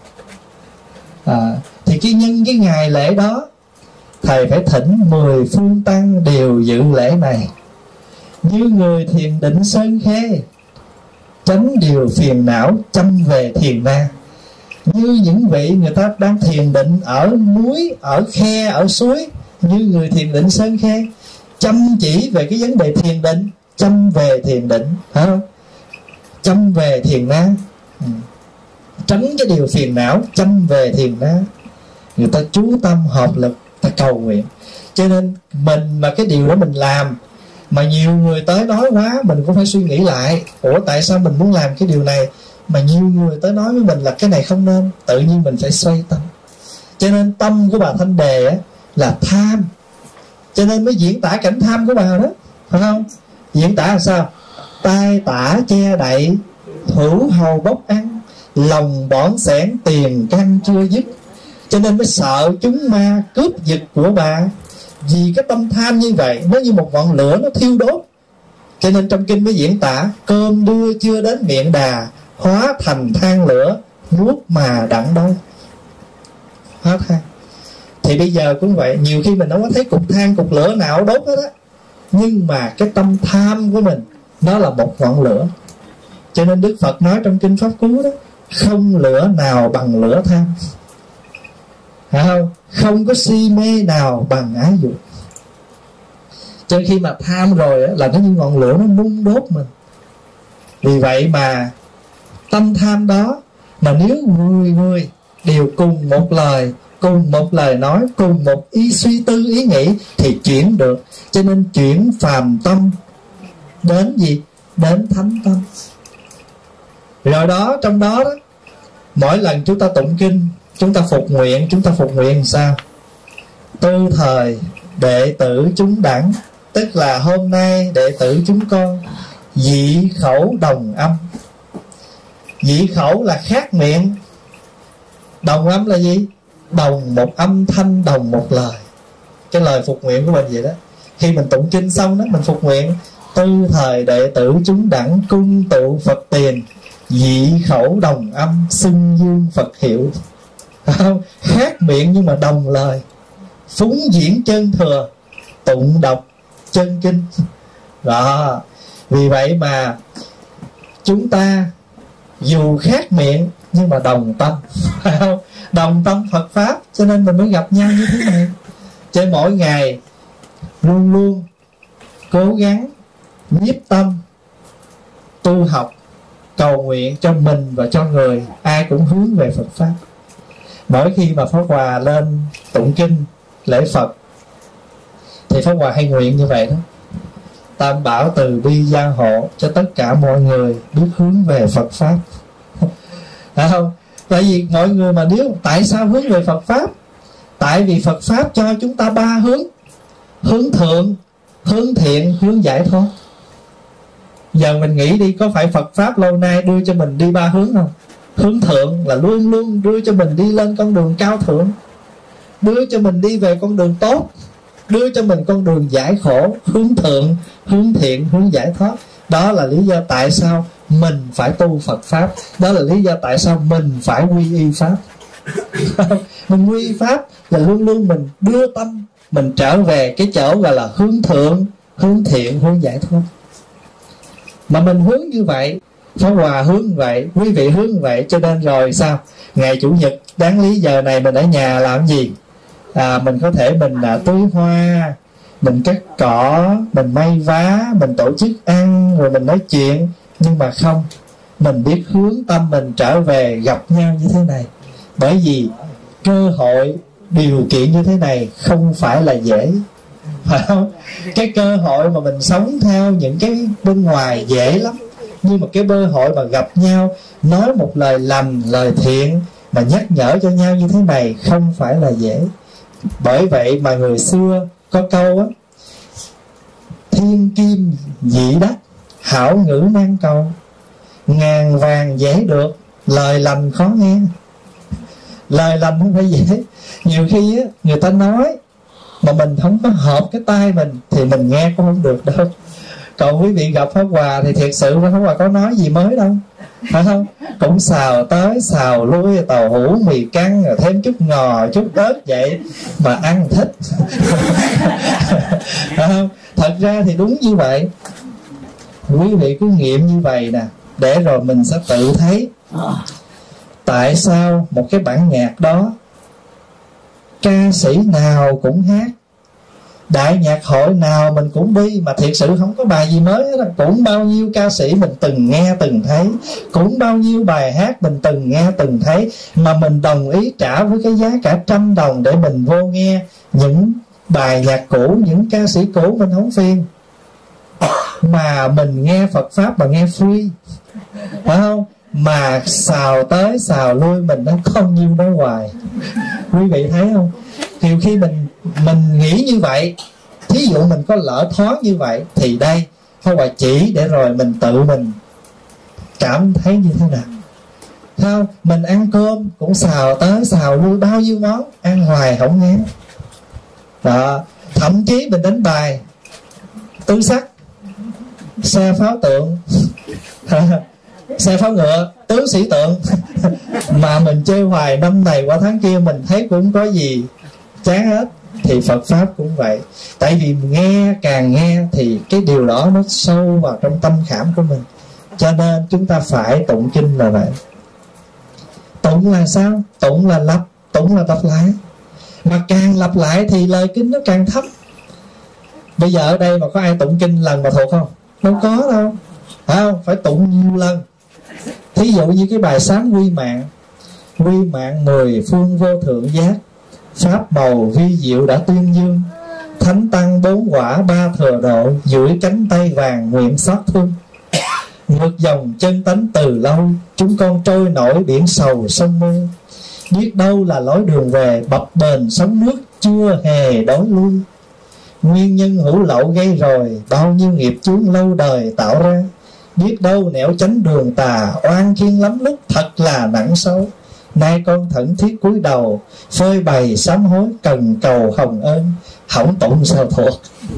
Thì nhân cái ngày lễ đó, thầy phải thỉnh 10 phương tăng đều dự lễ này. Như người thiền định sơn khê, tránh điều phiền não chăm về thiền na. Như những vị người ta đang thiền định ở núi, ở khe, ở suối, như người thiền định sơn khê, chăm chỉ về cái vấn đề thiền định, chăm về thiền định, phải không? Chăm về thiền na, tránh cái điều phiền não, chăm về thiền na. Người ta chú tâm hợp lực, ta cầu nguyện. Cho nên mình mà cái điều đó mình làm mà nhiều người tới nói quá, mình cũng phải suy nghĩ lại, ủa tại sao mình muốn làm cái điều này mà nhiều người tới nói với mình là cái này không nên. Tự nhiên mình phải xoay tâm. Cho nên tâm của bà Thanh Đề á, là tham, cho nên mới diễn tả cảnh tham của bà đó, phải không? Diễn tả là sao? Tai tả che đậy, hữu hầu bốc ăn, lòng bỏn xẻn tiền căn chưa dứt. Cho nên mới sợ chúng ma cướp giật của bà. Vì cái tâm tham như vậy, nó như một ngọn lửa nó thiêu đốt. Cho nên trong kinh mới diễn tả cơm đưa chưa đến miệng đà, hóa thành than lửa, nuốt mà đặng đâu. Hóa than. Thì bây giờ cũng vậy, nhiều khi mình không có thấy cục than, cục lửa nào đốt hết á, nhưng mà cái tâm tham của mình nó là một ngọn lửa. Cho nên Đức Phật nói trong kinh Pháp Cú đó, không lửa nào bằng lửa tham, phải không? Không có si mê nào bằng ái dục. Cho nên khi mà tham rồi á, là nó như ngọn lửa nó nung đốt mình. Vì vậy mà tâm tham đó, mà nếu 10 người đều cùng một lời, cùng một lời nói, cùng một ý suy tư ý nghĩ thì chuyển được. Cho nên chuyển phàm tâm đến gì? Đến thánh tâm. Rồi đó, trong đó, mỗi lần chúng ta tụng kinh, chúng ta phục nguyện. Chúng ta phục nguyện sao? Tư thời đệ tử chúng đẳng, tức là hôm nay đệ tử chúng con dị khẩu đồng âm. Dị khẩu là khác miệng, đồng âm là gì? Đồng một âm thanh, đồng một lời. Cái lời phục nguyện của mình vậy đó. Khi mình tụng kinh xong đó, mình phục nguyện: tư thời đệ tử chúng đẳng cung tụ Phật tiền, dị khẩu đồng âm xưng dương Phật hiệu. Không? Khác miệng nhưng mà đồng lời, phúng diễn chân thừa, tụng đọc chân kinh. Đó. Vì vậy mà chúng ta dù khác miệng nhưng mà đồng tâm, phải không? Đồng tâm Phật Pháp, cho nên mình mới gặp nhau như thế này. Cho mỗi ngày luôn luôn cố gắng nhiếp tâm tu học, cầu nguyện cho mình và cho người, ai cũng hướng về Phật Pháp. Mỗi khi mà Pháp Hòa lên tụng kinh lễ Phật thì Pháp Hòa hay nguyện như vậy đó: Tam bảo từ bi gia hộ cho tất cả mọi người biết hướng về Phật Pháp. Phải không? Tại vì mọi người mà nếu tại sao hướng về Phật Pháp? Tại vì Phật Pháp cho chúng ta ba hướng: hướng thượng, hướng thiện, hướng giải thoát. Giờ mình nghĩ đi, có phải Phật Pháp lâu nay đưa cho mình đi ba hướng không? Hướng thượng là luôn luôn đưa cho mình đi lên con đường cao thượng, đưa cho mình đi về con đường tốt, đưa cho mình con đường giải khổ. Hướng thượng, hướng thiện, hướng giải thoát. Đó là lý do tại sao mình phải tu Phật Pháp. Đó là lý do tại sao mình phải quy y Pháp. Mình quy y Pháp là luôn luôn mình đưa tâm mình trở về cái chỗ gọi là hướng thượng, hướng thiện, hướng giải thoát. Mà mình hướng như vậy, Pháp Hòa hướng như vậy, quý vị hướng như vậy, cho nên rồi sao? Ngày Chủ nhật đáng lý giờ này mình ở nhà làm gì? Mình có thể mình tưới hoa, mình cắt cỏ, mình may vá, mình tổ chức ăn, rồi mình nói chuyện. Nhưng mà không, mình biết hướng tâm mình trở về gặp nhau như thế này. Bởi vì cơ hội, điều kiện như thế này không phải là dễ, phải không? Cái cơ hội mà mình sống theo những cái bên ngoài dễ lắm, nhưng mà cái cơ hội mà gặp nhau, nói một lời lành, lời thiện mà nhắc nhở cho nhau như thế này không phải là dễ. Bởi vậy mà người xưa có câu á: thiên kim dị đắc, hảo ngữ nan cầu, ngàn vàng dễ được, lời lành khó nghe. Lời lành không phải dễ. Nhiều khi á, người ta nói mà mình không có hợp cái tai mình thì mình nghe cũng không được đâu. Còn quý vị gặp Pháp Hòa thì thiệt sự Pháp Hòa có nói gì mới đâu, phải không? Cũng xào tới xào lui, tàu hũ, mì căng, rồi thêm chút ngò, chút ớt vậy mà ăn thích. Phải không? Thật ra thì đúng như vậy. Quý vị cứ nghiệm như vậy nè, để rồi mình sẽ tự thấy tại sao một cái bản nhạc đó ca sĩ nào cũng hát, đại nhạc hội nào mình cũng đi, mà thiệt sự không có bài gì mới hết. Cũng bao nhiêu ca sĩ mình từng nghe từng thấy, cũng bao nhiêu bài hát mình từng nghe từng thấy, mà mình đồng ý trả với cái giá cả 100 đồng để mình vô nghe những bài nhạc cũ, những ca sĩ cũ mình không phiền. Mà mình nghe Phật Pháp mà nghe free, phải không? Mà xào tới xào lui mình nó không nhiêu đó hoài. Quý vị thấy không? Nhiều khi mình nghĩ như vậy, thí dụ mình có lỡ thoáng như vậy, thì đây Pháp Hòa chỉ để rồi mình tự mình cảm thấy như thế nào. Không? Mình ăn cơm cũng xào tới xào lui bao nhiêu món, ăn hoài không ngán. Đó. Thậm chí mình đánh bài tứ sắc, xe pháo tượng, xe pháo ngựa, tướng sĩ tượng mà mình chơi hoài năm này qua tháng kia mình thấy cũng có gì chán hết. Thì Phật Pháp cũng vậy. Tại vì nghe, càng nghe thì cái điều đó nó sâu vào trong tâm khảm của mình. Cho nên chúng ta phải tụng kinh là vậy. Tụng là sao? Tụng là lặp, tụng là lặp lại. Mà càng lặp lại thì lời kinh nó càng thấm. Bây giờ ở đây mà có ai tụng kinh lần mà thuộc không? Đâu có đâu, phải không? Phải tụng nhiều lần. Thí dụ như cái bài Sám Quy Mạng: quy mạng 10 phương vô thượng giác, pháp màu vi diệu đã tuyên dương, thánh tăng 4 quả 3 thừa độ, duỗi cánh tay vàng nguyện xót thương. Ngược dòng chân tánh từ lâu, chúng con trôi nổi biển sầu sông mơ, biết đâu là lối đường về, bập bềnh sóng nước chưa hề đói lui. Nguyên nhân hữu lậu gây rồi, bao nhiêu nghiệp chướng lâu đời tạo ra. Biết đâu nẻo tránh đường tà, oan khiên lắm lúc thật là nặng sâu. Nay con thẫn thiết cúi đầu, phơi bày sám hối cần cầu hồng ơn. Hỏng tụng sao thuộc.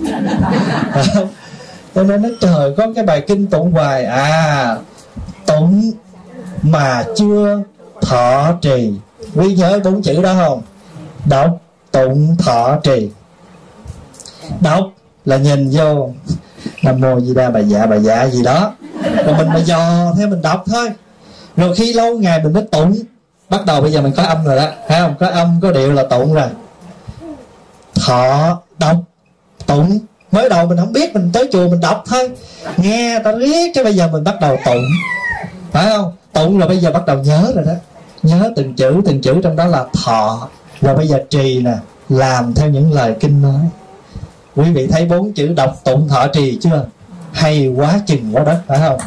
Cho nên nó trời có cái bài kinh tụng hoài. Tụng mà chưa thọ trì. Quý nhớ 4 chữ đó không? Đọc, tụng, thọ, trì. Đọc là nhìn vô Nam Mô Di Đà bà dạ gì đó, rồi mình mà dò theo mình đọc thôi. Rồi khi lâu ngày mình mới tụng. Bắt đầu bây giờ mình có âm rồi đó, thấy không? Có âm có điệu là tụng rồi. Thọ, đọc, tụng. Mới đầu mình không biết, mình tới chùa mình đọc thôi, nghe ta riết cái bây giờ mình bắt đầu tụng, phải không? Tụng rồi bây giờ bắt đầu nhớ rồi đó. Nhớ từng chữ trong đó là thọ. Rồi bây giờ trì nè, làm theo những lời kinh nói. Quý vị thấy 4 chữ đọc, tụng, thọ, trì chưa? Hay quá chừng quá đất, phải không?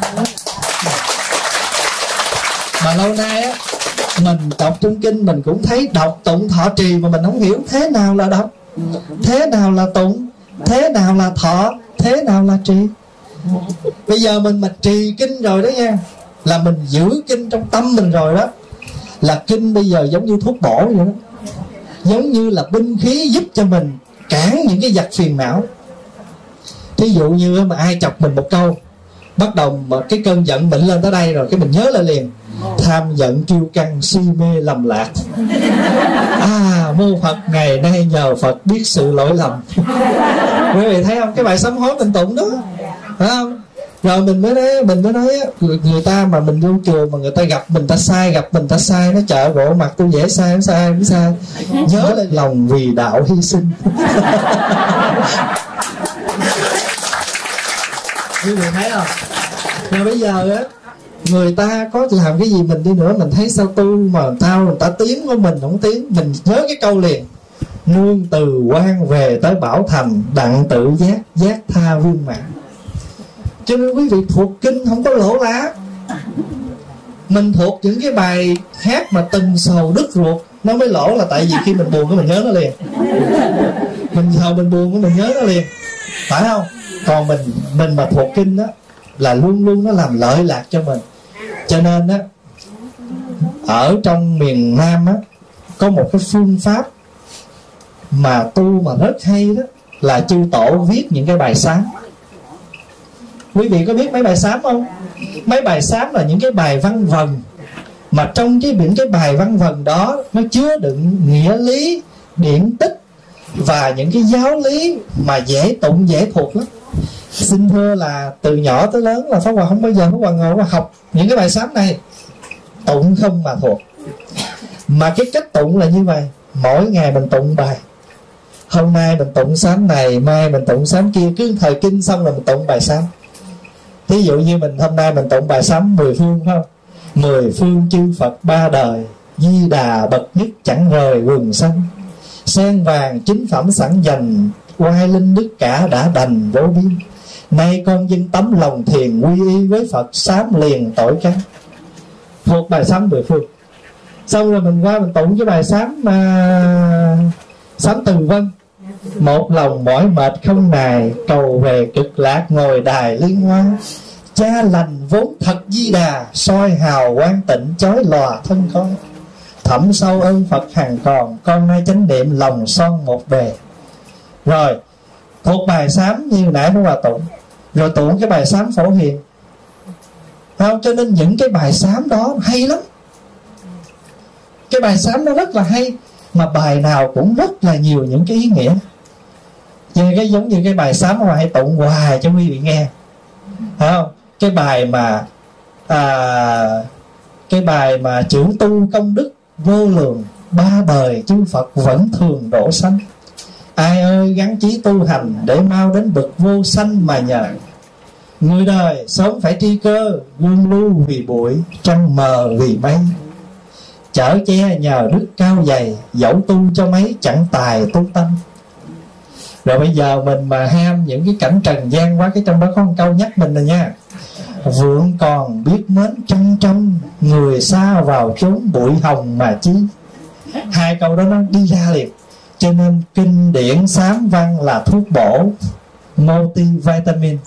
Mà lâu nay á, mình đọc trong kinh mình cũng thấy đọc, tụng, thọ, trì mà mình không hiểu thế nào là đọc, thế nào là tụng, thế nào là thọ, thế nào là trì. Bây giờ mình mà trì kinh rồi đó nha, là mình giữ kinh trong tâm mình rồi đó. Là kinh bây giờ giống như thuốc bổ vậy đó, giống như là binh khí giúp cho mình cản những cái giặc phiền não. Thí dụ như mà ai chọc mình một câu, bắt đầu mà cái cơn giận mình lên tới đây rồi, cái mình nhớ lại liền: tham giận kiêu căng si mê lầm lạc, mô Phật ngày nay nhờ Phật biết sự lỗi lầm. Quý vị thấy không? Cái bài sám hối mình tụng đó, phải không? Rồi mình mới nói người ta mà mình vô chùa mà người ta gặp mình ta sai, nó chợ bộ mặt tôi dễ sai, nhớ lên lòng vì đạo hy sinh. Quý vị thấy không? Rồi bây giờ á, người ta có làm cái gì mình đi nữa, mình thấy sao tu mà người ta tiến của mình không tiến, mình nhớ cái câu liền: nương từ quan về tới bảo thành, đặng tự giác tha vương mạng. Cho nên quý vị thuộc kinh không có lỗ lá. Mình thuộc những cái bài hát mà tình sầu đứt ruột nó mới lỗ, là tại vì khi mình buồn cái mình nhớ nó liền, mình sầu mình buồn cái mình nhớ nó liền, phải không? Còn mình mà thuộc kinh đó là luôn luôn nó làm lợi lạc cho mình. Cho nên á, ở trong miền Nam á, có một cái phương pháp mà tu mà rất hay đó, là chư tổ viết những cái bài sám. Quý vị có biết mấy bài sám không? Mấy bài sám là những cái bài văn vần, mà trong những cái bài văn vần đó nó chứa đựng nghĩa lý, điển tích và những cái giáo lý mà dễ tụng dễ thuộc lắm. Xin thưa là từ nhỏ tới lớn là Pháp Hòa không bao giờ Pháp Hòa ngồi và học những cái bài sám này, tụng không mà thuộc. Mà cái cách tụng là như vậy: mỗi ngày mình tụng bài. Hôm nay mình tụng sám này, mai mình tụng sám kia, cứ thời kinh xong là mình tụng bài sám. Thí dụ như hôm nay mình tụng bài sám 10 phương, phải không? 10 phương chư Phật ba đời, Di Đà bậc nhất chẳng rời quần sanh. Sen vàng chính phẩm sẵn dành, oai linh đức cả đã đành vô biên. Nay con dâng tấm lòng thiền, quy y với Phật, sám liền tội căn. Thuộc bài sám 10 phương. Xong rồi mình qua mình tụng cái bài sám sám Từ Vân: một lòng mỏi mệt không nài, cầu về cực lạc ngồi đài liên hoa. Cha lành vốn thật Di Đà, soi hào quang tịnh chói lòa thân con. Thẩm sâu ơn Phật hằng còn, con nay chánh niệm lòng son một bề. Rồi thuộc bài sám như nãy mới vào tụng. Rồi tụng cái bài sám Phổ Hiền, không? Cho nên những cái bài sám đó hay lắm. Cái bài sám nó rất là hay, mà bài nào cũng rất là nhiều những cái ý nghĩa. Như cái giống như cái bài sám mà hay tụng hoài cho quý vị nghe, phải không? Cái bài mà chữ tu công đức vô lượng, ba đời chư Phật vẫn thường độ sanh. Ai ơi gắng chí tu hành, để mau đến bậc vô sanh mà nhờ. Người đời sống phải tri cơ, gương lưu vì bụi, trăng mờ vì mây. Chở che nhờ đức cao dày, dẫu tu cho mấy chẳng tài tu tâm. Rồi bây giờ mình mà ham những cái cảnh trần gian quá, cái trong đó có một câu nhắc mình rồi nha: vượng còn biết mến trăng trong, người xa vào chốn bụi hồng mà chi. Hai câu đó nó đi ra liền. Cho nên kinh điển sám văn là thuốc bổ, multivitamin.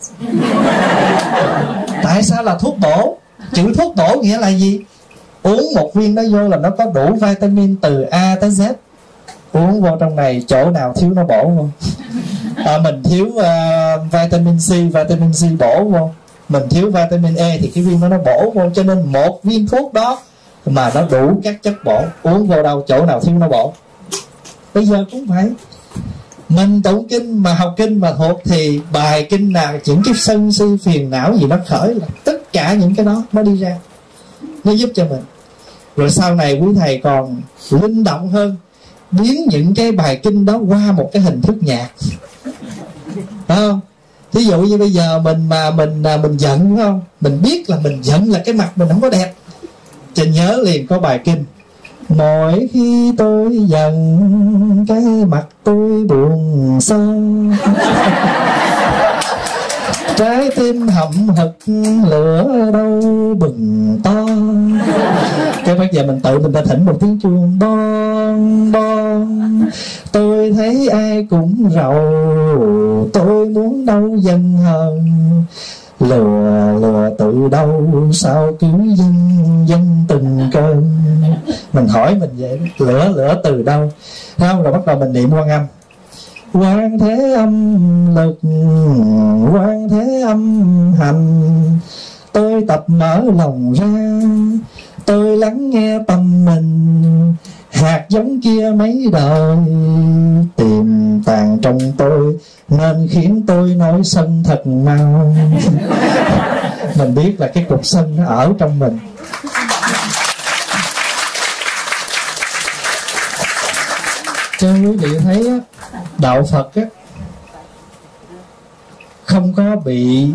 Tại sao là thuốc bổ? Chữ thuốc bổ nghĩa là gì? Uống một viên đó vô là nó có đủ vitamin từ A tới Z. Uống vô trong này chỗ nào thiếu nó bổ không? Mình thiếu vitamin C bổ vô. Mình thiếu vitamin E thì cái viên đó nó bổ vô. Cho nên một viên thuốc đó mà nó đủ các chất bổ, uống vô đâu chỗ nào thiếu nó bổ. Bây giờ cũng phải, mình tụng kinh mà học kinh mà thuộc thì bài kinh nào những cái sân si phiền não gì nó khởi là tất cả những cái đó nó đi ra, nó giúp cho mình. Rồi sau này quý thầy còn linh động hơn, biến những cái bài kinh đó qua một cái hình thức nhạc, phải không? Thí dụ như bây giờ mình giận, đúng không? Mình biết là mình giận là cái mặt mình không có đẹp, Trình nhớ liền có bài kinh: mỗi khi tôi giận cái mặt tôi buồn sâu, trái tim hậm hực lửa đâu bừng to. Cái bây giờ mình tự mình ta thỉnh một tiếng chuông bon bon. Tôi thấy ai cũng rầu, tôi muốn đâu dần hờn. Lừa từ đâu sao cứ dân từng cơn. Mình hỏi mình vậy, lửa từ đâu? Không, rồi bắt đầu mình niệm Quan Âm. Quan Thế Âm lực, Quan Thế Âm hành. Tôi tập mở lòng ra, tôi lắng nghe tâm mình. Hạt giống kia mấy đời tiềm tàng trong tôi, nên khiến tôi nổi sân thật mau. Mình biết là cái cục sân nó ở trong mình. Cho quý vị thấy á, đạo Phật á, không có bị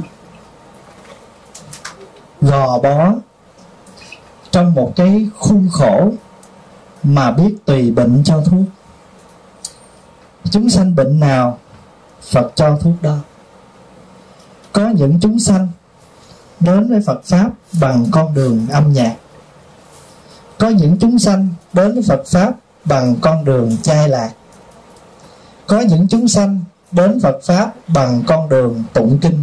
gò bó trong một cái khuôn khổ, mà biết tùy bệnh cho thuốc. Chúng sanh bệnh nào Phật cho thuốc đó. Có những chúng sanh đến với Phật Pháp bằng con đường âm nhạc. Có những chúng sanh đến với Phật Pháp bằng con đường chai lạc. Có những chúng sanh đến Phật Pháp bằng con đường tụng kinh.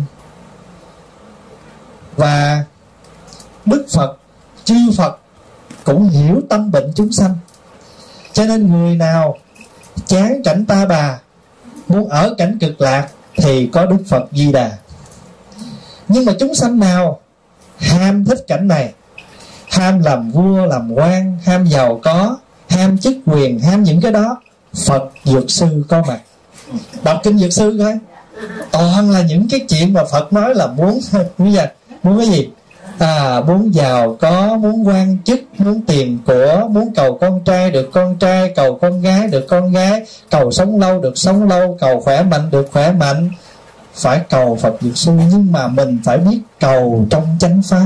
Và Đức Phật, chư Phật cũng hiểu tâm bệnh chúng sanh. Cho nên người nào chán cảnh ta bà, muốn ở cảnh cực lạc thì có Đức Phật Di Đà. Nhưng mà chúng sanh nào ham thích cảnh này, ham làm vua làm quan, ham giàu có, ham chức quyền, ham những cái đó, Phật Dược Sư có mặt. Đọc kinh Dược Sư coi, toàn là những cái chuyện mà Phật nói là muốn cái gì? Muốn giàu có, muốn quan chức, muốn tiền của, muốn cầu con trai được con trai, cầu con gái được con gái, cầu sống lâu được sống lâu, cầu khỏe mạnh được khỏe mạnh. Phải cầu Phật Dược Sư, nhưng mà mình phải biết cầu trong chánh pháp.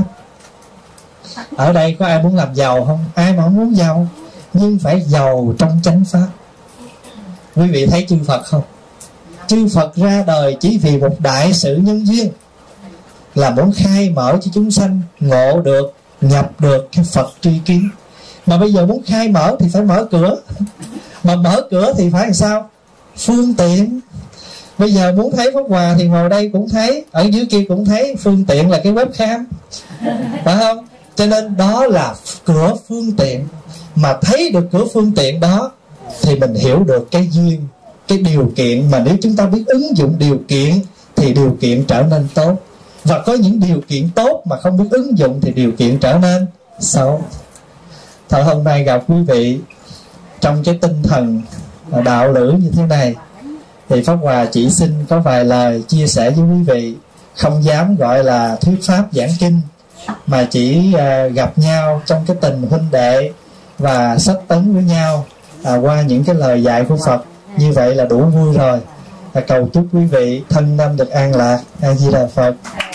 Ở đây có ai muốn làm giàu không? Ai mà không muốn giàu, nhưng phải giàu trong chánh pháp. Quý vị thấy chư Phật không? Chư Phật ra đời chỉ vì một đại sự nhân duyên, là muốn khai mở cho chúng sanh ngộ được, nhập được cái Phật tri kiến. Mà bây giờ muốn khai mở thì phải mở cửa. Mà mở cửa thì phải làm sao? Phương tiện. Bây giờ muốn thấy Pháp Hòa thì ngồi đây cũng thấy, ở dưới kia cũng thấy. Phương tiện là cái webcam, phải không? Cho nên đó là cửa phương tiện. Mà thấy được cửa phương tiện đó thì mình hiểu được cái duyên, cái điều kiện. Mà nếu chúng ta biết ứng dụng điều kiện thì điều kiện trở nên tốt. Và có những điều kiện tốt mà không biết ứng dụng thì điều kiện trở nên xấu. Thôi hôm nay gặp quý vị trong cái tinh thần đạo lữ như thế này, thì Pháp Hòa chỉ xin có vài lời chia sẻ với quý vị. Không dám gọi là thuyết pháp giảng kinh, mà chỉ gặp nhau trong cái tình huynh đệ và sách tấn với nhau qua những cái lời dạy của Phật. Như vậy là đủ vui rồi. Cầu chúc quý vị thân tâm được an lạc. A Di Đà Phật.